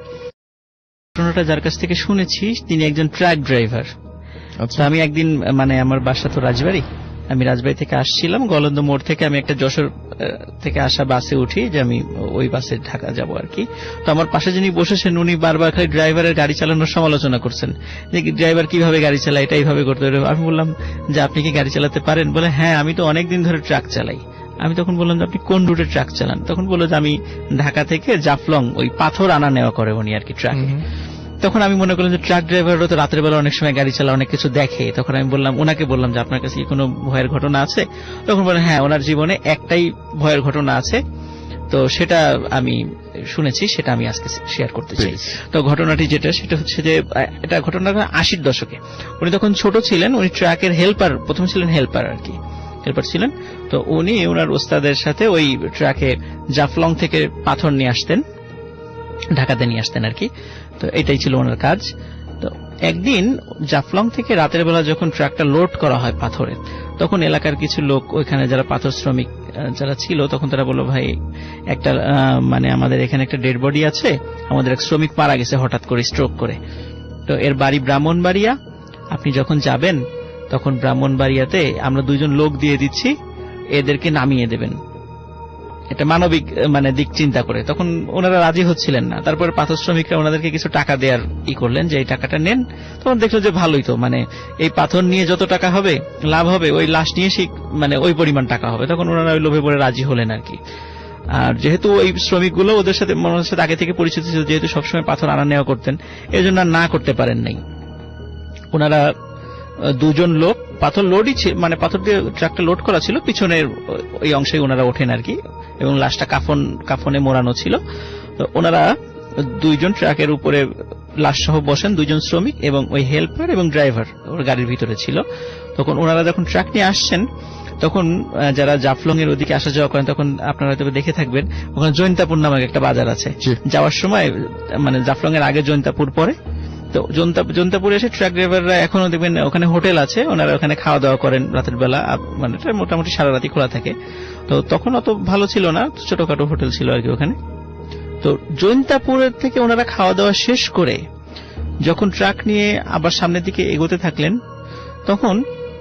S4: ঘটনাটা যার কাছ থেকে শুনেছি তিনি একজন ট্রাক ড্রাইভার। আচ্ছা, আমি একদিন মানে আমার বাসা তো রাজবাড়ী, আমি রাজবাড়ী থেকে আসছিলাম, গলন্দ মোড় থেকে আমি একটা যশোর থেকে আসা বাসে উঠি যে আমি ওই বাসে ঢাকা যাব আর কি। তো আমার পাশে যিনি বসেছেন উনি বারবার খালি ড্রাইভারের গাড়ি চালানোর সমালোচনা করছেন যে ড্রাইভার কিভাবে গাড়ি চালায়, এটা এইভাবে করতে পারে। আমি বললাম যে আপনি কি গাড়ি চালাতে পারেন? বলে হ্যাঁ, আমি তো অনেকদিন ধরে ট্রাক চালাই। আমি তখন বললাম যে আপনি কোন রুটে ট্রাক চালান? তখন বললো যে আমি ঢাকা থেকে জাফলং ওই পাথর আনা নেওয়া করে উনি আর কি ট্রাকে। তখন আমি মনে করলাম যে ট্রাক ড্রাইভাররা তো রাতের বেলা অনেক সময় গাড়ি চালা, অনেক কিছু দেখে। তখন আমি বললাম, ওনাকে বললাম যে আপনার কাছে কি কোনো ভয়ের ঘটনা আছে? তখন বলেন হ্যাঁ, ওনার জীবনে একটাই ভয়ের ঘটনা আছে, তো সেটা আমি শুনেছি, সেটা আমি আজকে শেয়ার করতে চাই। তো ঘটনাটি যেটা সেটা হচ্ছে যে এটা ঘটনা আশির দশকে, উনি তখন ছোট ছিলেন, উনি ট্রাকের হেল্পার, প্রথম ছিলেন হেল্পার আর কি, হেল্পার ছিলেন। তো উনি ওনার ওস্তাদের সাথে ওই ট্রাকে জাফলং থেকে পাথর নিয়ে আসতেন, ঢাকাতে নিয়ে আসতেন আর কি। তো এটাই ছিল ওনার কাজ। তো একদিন জাফলং থেকে রাতের বেলা যখন ট্রাকটা লোড করা হয় পাথরের, তখন এলাকার কিছু লোক ওইখানে যারা পাথর শ্রমিক যারা ছিল, তখন তারা বলল ভাই একটা মানে আমাদের এখানে একটা ডেড বডি আছে, আমাদের এক শ্রমিক মারা গেছে হঠাৎ করে স্ট্রোক করে। তো এর বাড়ি ব্রাহ্মণবাড়িয়া, আপনি যখন যাবেন তখন ব্রাহ্মণবাড়িয়াতে আমরা দুইজন লোক দিয়ে দিচ্ছি, এদেরকে নামিয়ে দেবেন, এটা মানবিক মানে দিক চিন্তা করে। তখন ওনারা রাজি হচ্ছিলেন না। তারপরে পাথর শ্রমিকরা ওনাদেরকে কিছু টাকা দেওয়ার ই করলেন যে এই টাকাটা নেন। তখন দেখলো যে ভালোই তো, মানে এই পাথর নিয়ে যত টাকা হবে লাভ হবে, ওই লাশ নিয়ে সেই মানে ওই পরিমাণ টাকা হবে। তখন ওনারা ওই লোভে পড়ে রাজি হলেন আর কি। আর যেহেতু ওই শ্রমিকগুলো ওদের সাথে মনের সাথে আগে থেকে পরিচিত ছিল, যেহেতু সবসময় পাথর আনা নেওয়া করতেন, এই জন্য না করতে পারেন নাই। ওনারা দুজন লোক পাথর লোডই মানে পাথর দিয়ে ট্রাকটা লোড করা ছিল, পিছনের ওই অংশে ওনারা ওঠেন আর কি, এবং লাশটা কাফন কাফনে মোড়ানো ছিল। তো ওনারা দুইজন ট্রাকের উপরে লাশ সহ বসেন, দুইজন শ্রমিক এবং ওই হেল্পার এবং ড্রাইভার ওর গাড়ির ভিতরে ছিল। তখন ওনারা যখন ট্রাক নিয়ে আসছেন, তখন যারা জাফলং এর ওদিকে আসা যাওয়া করেন, তখন আপনারা হয়তো দেখে থাকবেন ওখানে জৈন্তাপুর নামক একটা বাজার আছে। যাওয়ার সময় মানে জাফলং এর আগে জৈন্তাপুর পরে, তো জৈন্তাপুরে এসে ট্রাক ড্রাইভাররা এখনো দেখবেন ওখানে হোটেল আছে, ওনারা ওখানে খাওয়া দাওয়া করেন রাতের বেলা, মানে মোটামুটি সারা রাতি খোলা থাকে। তো তখন অত ভালো ছিল না, ছোটখাটো হোটেল ছিল আর কি ওখানে। তো জৈন্তাপুরের থেকে ওনারা খাওয়া দাওয়া শেষ করে যখন ট্রাক নিয়ে আবার সামনের দিকে এগোতে থাকলেন, তখন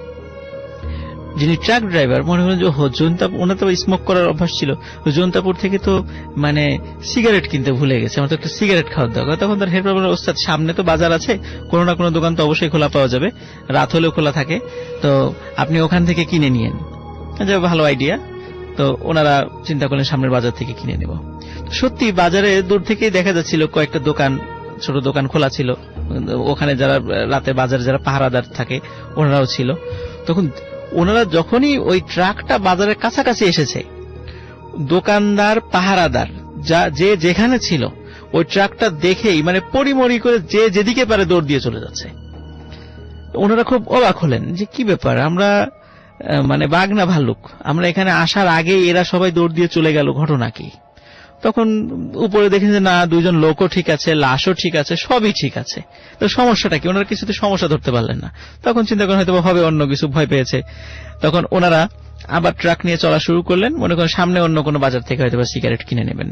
S4: যিনি ট্রাক ড্রাইভার মনে করেন যে জৈন্তাপুর, ওনার তো স্মোক করার অভ্যাস ছিল, জৈন্তাপুর থেকে তো মানে সিগারেট কিনতে ভুলে গেছে, আমার তো একটা সিগারেট খাওয়ার দরকার। তখন তার হেল্পার বলে, ওস্তাদ সামনে তো বাজার আছে, কোনো না কোনো দোকান তো অবশ্যই খোলা পাওয়া যাবে, রাত হলেও খোলা থাকে, তো আপনি ওখান থেকে কিনে নিয়েন। ভালো আইডিয়া। তো ওনারা চিন্তা করলেন সামনের বাজার থেকে কিনে নেব। সত্যি বাজারে দূর থেকেই দেখা যাচ্ছিল কয়েকটা দোকান, ছোট দোকান খোলা ছিল, ওখানে যারা রাতে বাজারে যারা পাহারাদার থাকে ওনারাও ছিল। তখন ওনারা যখনই ওই ট্রাকটা বাজারের কাছাকাছি এসেছে, দোকানদার পাহারাদার যা যে যেখানে ছিল ওই ট্রাকটা দেখেই মানে পরিমরি করে যে যেদিকে পারে দৌড় দিয়ে চলে যাচ্ছে। ওনারা খুব অবাক হলেন যে কি ব্যাপার, আমরা মানে বাঘ না ভাল্লুক, আমরা এখানে আসার আগে এরা সবাই দৌড় দিয়ে চলে গেল, ঘটনা কি? তখন উপরে দেখেন যে না, দুইজন লোকও ঠিক আছে, লাশও ঠিক আছে, সবই ঠিক আছে। তো সমস্যাটা কি? ওনারা কিছুতে সমস্যা ধরতে পারলেন না। তখন চিন্তা করেন হয়তো হবে অন্য কিছু, ভয় পেয়েছে। তখন ওনারা আবার ট্রাক নিয়ে চলা শুরু করলেন, মনে করেন সামনে অন্য কোনো বাজার থেকে হয়তো সিগারেট কিনে নেবেন।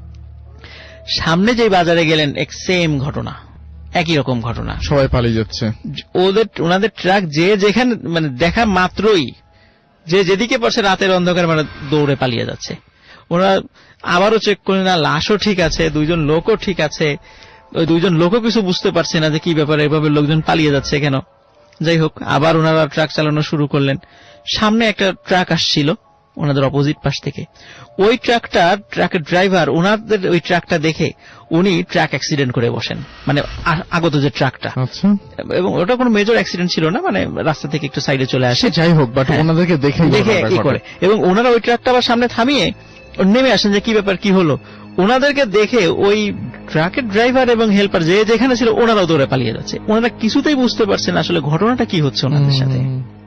S4: সামনে যে বাজারে গেলেন এক সেম ঘটনা, একই রকম ঘটনা,
S2: সবাই পালিয়ে যাচ্ছে।
S4: ওদের ওনাদের ট্রাক যে যেখানে মানে দেখা মাত্রই যে যেদিকে পড়ছে রাতের অন্ধকার মানে দৌড়ে পালিয়ে যাচ্ছে। ওরা আবারও চেক করে না, লাশও ঠিক আছে, দুইজন লোকও ঠিক আছে। ওই দুইজন লোকও কিছু বুঝতে পারছে না যে কি ব্যাপারে এভাবে লোকজন পালিয়ে যাচ্ছে কেন। যাই হোক, আবার ওনারা ট্রাক চালানো শুরু করলেন। সামনে একটা ট্রাক আসছিল ওনাদের অপোজিট পাশ থেকে। ওই ট্রাকটা, ট্রাকের ড্রাইভার ওনাদের ওই ট্রাকটা দেখে উনি ট্রাক অ্যাক্সিডেন্ট করে বসেন, মানে আগত যে ট্রাকটা। এবং ওটা কোনো মেজর অ্যাক্সিডেন্ট ছিল না, মানে রাস্তা থেকে একটু সাইডে চলে আসে।
S2: যাই হোক, বাট ওনাদেরকে দেখে
S4: দেখে কি করে, এবং ওনারা ওই ট্রাকটা আবার সামনে থামিয়ে নেমে আসেন যে কি ব্যাপার, কি হলো। ওনাদেরকে দেখে ওই ট্রাকের ড্রাইভার এবং হেল্পার যে যেখানে ছিল ওনারাও দৌড়ে পালিয়ে যাচ্ছে। ওনারা কিছুতেই বুঝতে পারছেন আসলে ঘটনাটা কি হচ্ছে ওনাদের সাথে।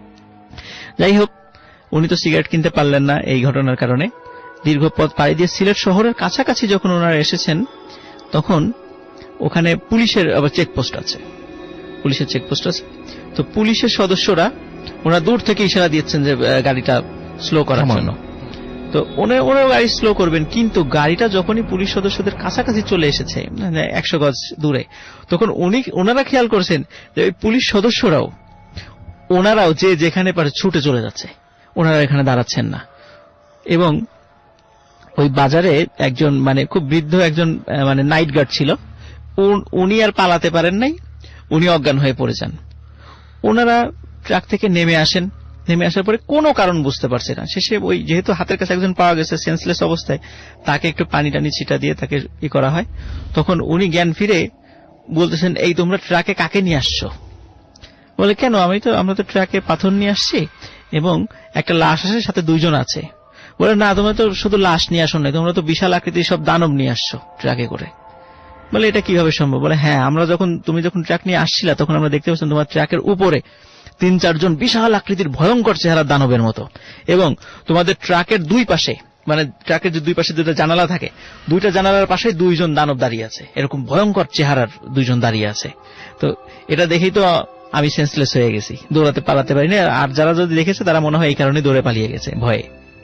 S4: যাই হোক, উনি তো সিগারেট কিনতে পারলেন না এই ঘটনার কারণে। দীর্ঘ পথ পাড়ি দিয়ে সিলেট শহরের কাছাকাছি যখন ওনারা এসেছেন, তখন ওখানে পুলিশের আবার চেকপোস্ট আছে, পুলিশের চেকপোস্ট আছে। তো পুলিশের সদস্যরা ওনারা দূর থেকে ইশারা দিচ্ছেন যে গাড়িটা স্লো করার জন্য। তো ওনারা গাড়ি স্লো করবেন, কিন্তু গাড়িটা যখনই পুলিশ সদস্যদের কাছাকাছি চলে এসেছে একশো গজ দূরে, তখন উনি ওনারা খেয়াল করছেন যে ওই পুলিশ সদস্যরাও ওনারাও যে যেখানে পারে ছুটে চলে যাচ্ছে, ওনারা এখানে দাঁড়াচ্ছেন না। এবং ওই বাজারে একজন মানে খুব বৃদ্ধ একজন মানে নাইট গার্ড ছিল, উনি আর পালাতে পারেন নাই, উনি অজ্ঞান হয়ে পড়ে যান। ওনারা ট্রাক থেকে নেমে আসেন, নেমে আসার পরে কোনো কারণ বুঝতে পারছে না। শেষে ওই যেহেতু হাতের কাছে একজন পাওয়া গেছে সেন্সলেস অবস্থায়, তাকে একটু পানি টানি ছিটা দিয়ে তাকে ই করা হয়। তখন উনি জ্ঞান ফিরে বলতেছেন, এই তোমরা ট্রাকে কাকে নিয়ে আসছো? বলে, কেন, আমি তো আমরা তো ট্রাকে পাথর নিয়ে আসছি এবং একটা লাশ আছে, সাথে দুইজন আছে। বলে, না, তোমরা তো শুধু লাশ নিয়ে আসো না, তোমরা তো বিশাল আকৃতির সব দানব নিয়ে আসছো ট্রাকে করে। বলে, এটা কিভাবে সম্ভব? বলে, হ্যাঁ, আমরা যখন তুমি যখন ট্রাক নিয়ে আসছিলা তখন আমরা দেখতে পাচ্ছিলাম তোমার ট্রাকের উপরে তিন চারজন বিশাল আকৃতির ভয়ঙ্কর চেহারা দানবের মতো, এবং তোমাদের ট্রাকের দুই পাশে মানে ট্রাকের যে দুই পাশে দুইটা জানালা থাকে, দুইটা জানালার পাশে দুইজন দানব দাঁড়িয়ে আছে, এরকম ভয়ঙ্কর চেহারার দুইজন দাঁড়িয়ে আছে। তো এটা দেখেই তো আমি সেন্সলেস হয়ে গেছি, দৌড়াতে পালাতে পারিনি। আর যারা যদি দেখেছে তারা মনে হয় এই কারণে দৌড়ে পালিয়ে গেছে ভয়ে।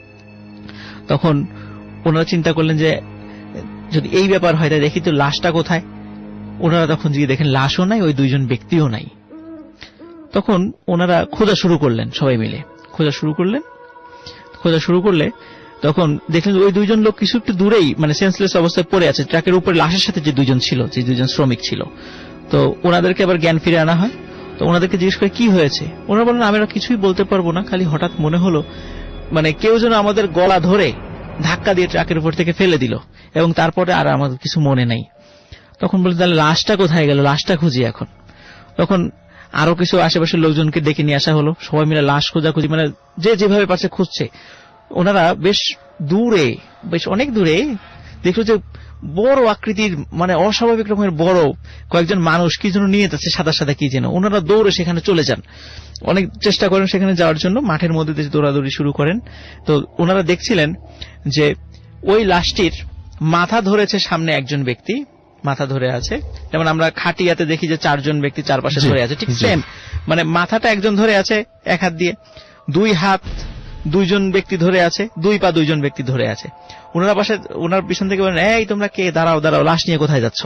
S4: তখন ওনারা চিন্তা করলেন যে যদি এই ব্যাপার হয় তাই দেখি তো লাশটা কোথায়। ওনারা তখন গিয়ে দেখেন লাশও নাই, ওই দুইজন ব্যক্তিও নাই। তখন ওনারা খোঁজা শুরু করলেন, সবাই মিলে খোঁজা শুরু করলেন। খোঁজা শুরু করলে তখন দেখলেন ওই দুইজন লোক কিছু একটু দূরেই মানে সেন্সলেস অবস্থায় পড়ে আছে, ট্রাকের উপরে লাশের সাথে যে দুইজন ছিল, যে দুইজন শ্রমিক ছিল। তো ওনাদেরকে আবার জ্ঞান ফিরে আনা হয়। তো ওনাদেরকে জিজ্ঞেস করে কি হয়েছে, ওনারা বলেন আমরা কিছুই বলতে পারবো না, খালি হঠাৎ মনে হলো মানে কেউ যেন আমাদের গলা ধরে ধাক্কা দিয়ে ট্রাকের উপর থেকে ফেলে দিল, এবং তারপরে আর আমাদের কিছু মনে নাই। তখন বলতে, তাহলে লাশটা কোথায় গেল, লাশটা খুঁজি এখন। তখন আরো কিছু আশেপাশের লোকজনকে ডেকে নিয়ে আসা হলো, সবাই মিলে লাশ খোঁজাখুঁজি মানে যে যেভাবে পারছে খুঁজছে। ওনারা বেশ দূরে, বেশ অনেক দূরে দেখলো যে বড় আকৃতির মানে অস্বাভাবিক রকমের বড় কয়েকজন মানুষ কি যেন নিয়ে যাচ্ছে, সাদা সাদা কি যেন। ওনারা দৌড়ে সেখানে চলে যান, অনেক চেষ্টা করেন সেখানে যাওয়ার জন্য, মাঠের মধ্যে দিয়ে দৌড়াদৌড়ি শুরু করেন। তো ওনারা দেখছিলেন যে ওই লাশটির মাথা ধরেছে সামনে একজন ব্যক্তি, মাথা ধরে আছে, যেমন আমরা খাটিয়াতে দেখি যে চারজন ব্যক্তি চারপাশে ধরে আছে, ঠিক সেম মানে মাথাটা একজন ধরে আছে এক হাত দিয়ে, দুই হাত দুইজন ব্যক্তি ধরে আছে, দুই পা দুইজন ব্যক্তি ধরে আছে। ওনারা পাশে ওনার পিছন থেকে বলেন, এই তোমরা কে, দাঁড়াও দাঁড়াও, লাশ নিয়ে কোথায় যাচ্ছ?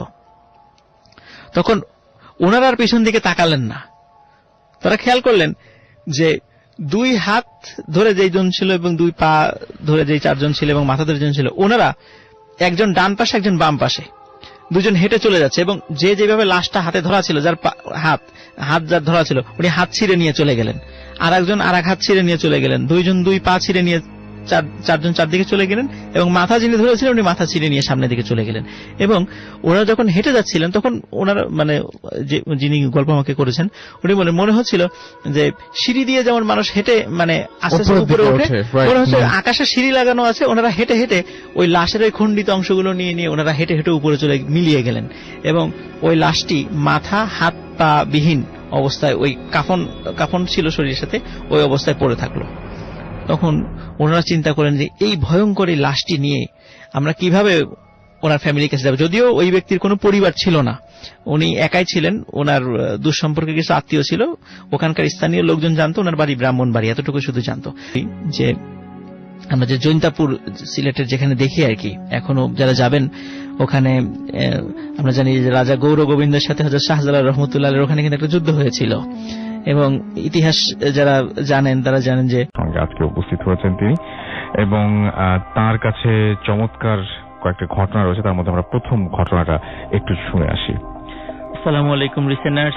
S4: তখন ওনারা আর পিছন দিকে তাকালেন না। তারা খেয়াল করলেন যে দুই হাত ধরে যেইজন ছিল এবং দুই পা ধরে যেই চারজন ছিল এবং মাথা ধরে যেজন ছিল, ওনারা একজন ডান পাশে একজন বাম পাশে, দুজন হেঁটে চলে যাচ্ছে এবং যে যেভাবে লাশটা হাতে ধরা ছিল, যার হাত হাত যার ধরা ছিল উনি হাত ছিঁড়ে নিয়ে চলে গেলেন, আর একজন আর এক হাত ছিঁড়ে নিয়ে চলে গেলেন, দুইজন দুই পা ছিঁড়ে নিয়ে চারজন চারদিকে চলে গেলেন এবং মাথা যিনি ধরেছিলেন উনি মাথা ছিঁড়ে নিয়ে সামনের দিকে চলে গেলেন। এবং ওনারা যখন হেঁটে যাচ্ছিলেন তখন ওনারা মানে যিনি গল্প আমাকে করেছেন উনি বলেন মনে হচ্ছিল যে সিঁড়ি দিয়ে যেমন মানুষ হেঁটে মানে আস্তে আস্তে উপরে ওঠে, মনে হচ্ছে আকাশে সিঁড়ি লাগানো আছে, ওনারা হেঁটে হেঁটে ওই লাশের ওই খণ্ডিত অংশগুলো নিয়ে নিয়ে ওনারা হেঁটে হেঁটে উপরে চলে মিলিয়ে গেলেন এবং ওই লাশটি মাথা হাত পা বিহীন অবস্থায়, ওই কাফন কাফন ছিল শরীরের সাথে, ওই অবস্থায় পড়ে থাকলো। তখন ওনারা চিন্তা করেন যে এই ভয়ঙ্কর এই লাশটি নিয়ে আমরা কিভাবে ওনার ফ্যামিলির কাছে যাবো। যদিও ওই ব্যক্তির কোনো পরিবার ছিল না, উনি একাই ছিলেন, ওনার দুঃসম্পর্কে কিছু আত্মীয় ছিল, ওখানকার স্থানীয় লোকজন জানতো ওনার বাড়ি ব্রাহ্মণবাড়ি, এতটুকু শুধু জানতো। যে আমরা যে জৈন্তাপুর সিলেটের যেখানে দেখি আর কি, এখনো যারা যাবেন ওখানে আমরা জানি যে রাজা গৌর গোবিন্দের সাথে হযরত শাহজালাল রহমতুল্লাহ ওখানে কিন্তু একটা যুদ্ধ হয়েছিল এবং ইতিহাস যারা জানেন তারা জানেন যে
S5: আজকে উপস্থিত হয়েছেন তিনি এবং তার কাছে চমৎকার কয়েকটা ঘটনা রয়েছে, তার মধ্যে আমরা প্রথম ঘটনাটা একটু শুনে আসি।
S4: আসসালামু আলাইকুম লিসেনার্স,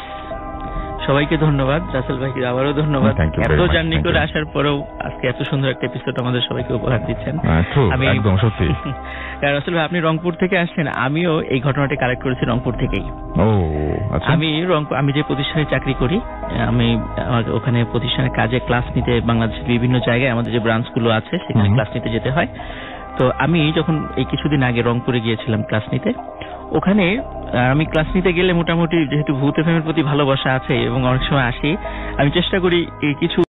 S4: সবাইকে ধন্যবাদ, রাসেল ভাইকে আবারও ধন্যবাদ, এত জার্নি করে আসার পরেও আজকে এত সুন্দর একটা এপিসোড আমাদের সবাইকে উপহার দিচ্ছেন।
S5: আমি একদম সত্যি
S4: রাসেল ভাই আপনি রংপুর থেকে আসছেন, আমিও এই ঘটনাটি কালেক্ট করেছি রংপুর থেকেই।
S5: ও আচ্ছা।
S4: আমি রংপুর, আমি যে প্রতিষ্ঠানে চাকরি করি, আমি ওখানে প্রতিষ্ঠানের কাজে ক্লাস নিতে বাংলাদেশের বিভিন্ন জায়গায় আমাদের যে ব্রাঞ্চ গুলো আছে সেখানে ক্লাস নিতে যেতে হয়। তো আমি যখন এই কিছুদিন আগে রংপুরে গিয়েছিলাম ক্লাস নিতে, ওখানে আমি ক্লাস নিতে গেলে মোটামুটি যেহেতু ভূত এফএম এর প্রতি ভালোবাসা আছে এবং অনেক সময় আসি, আমি চেষ্টা করি এই কিছু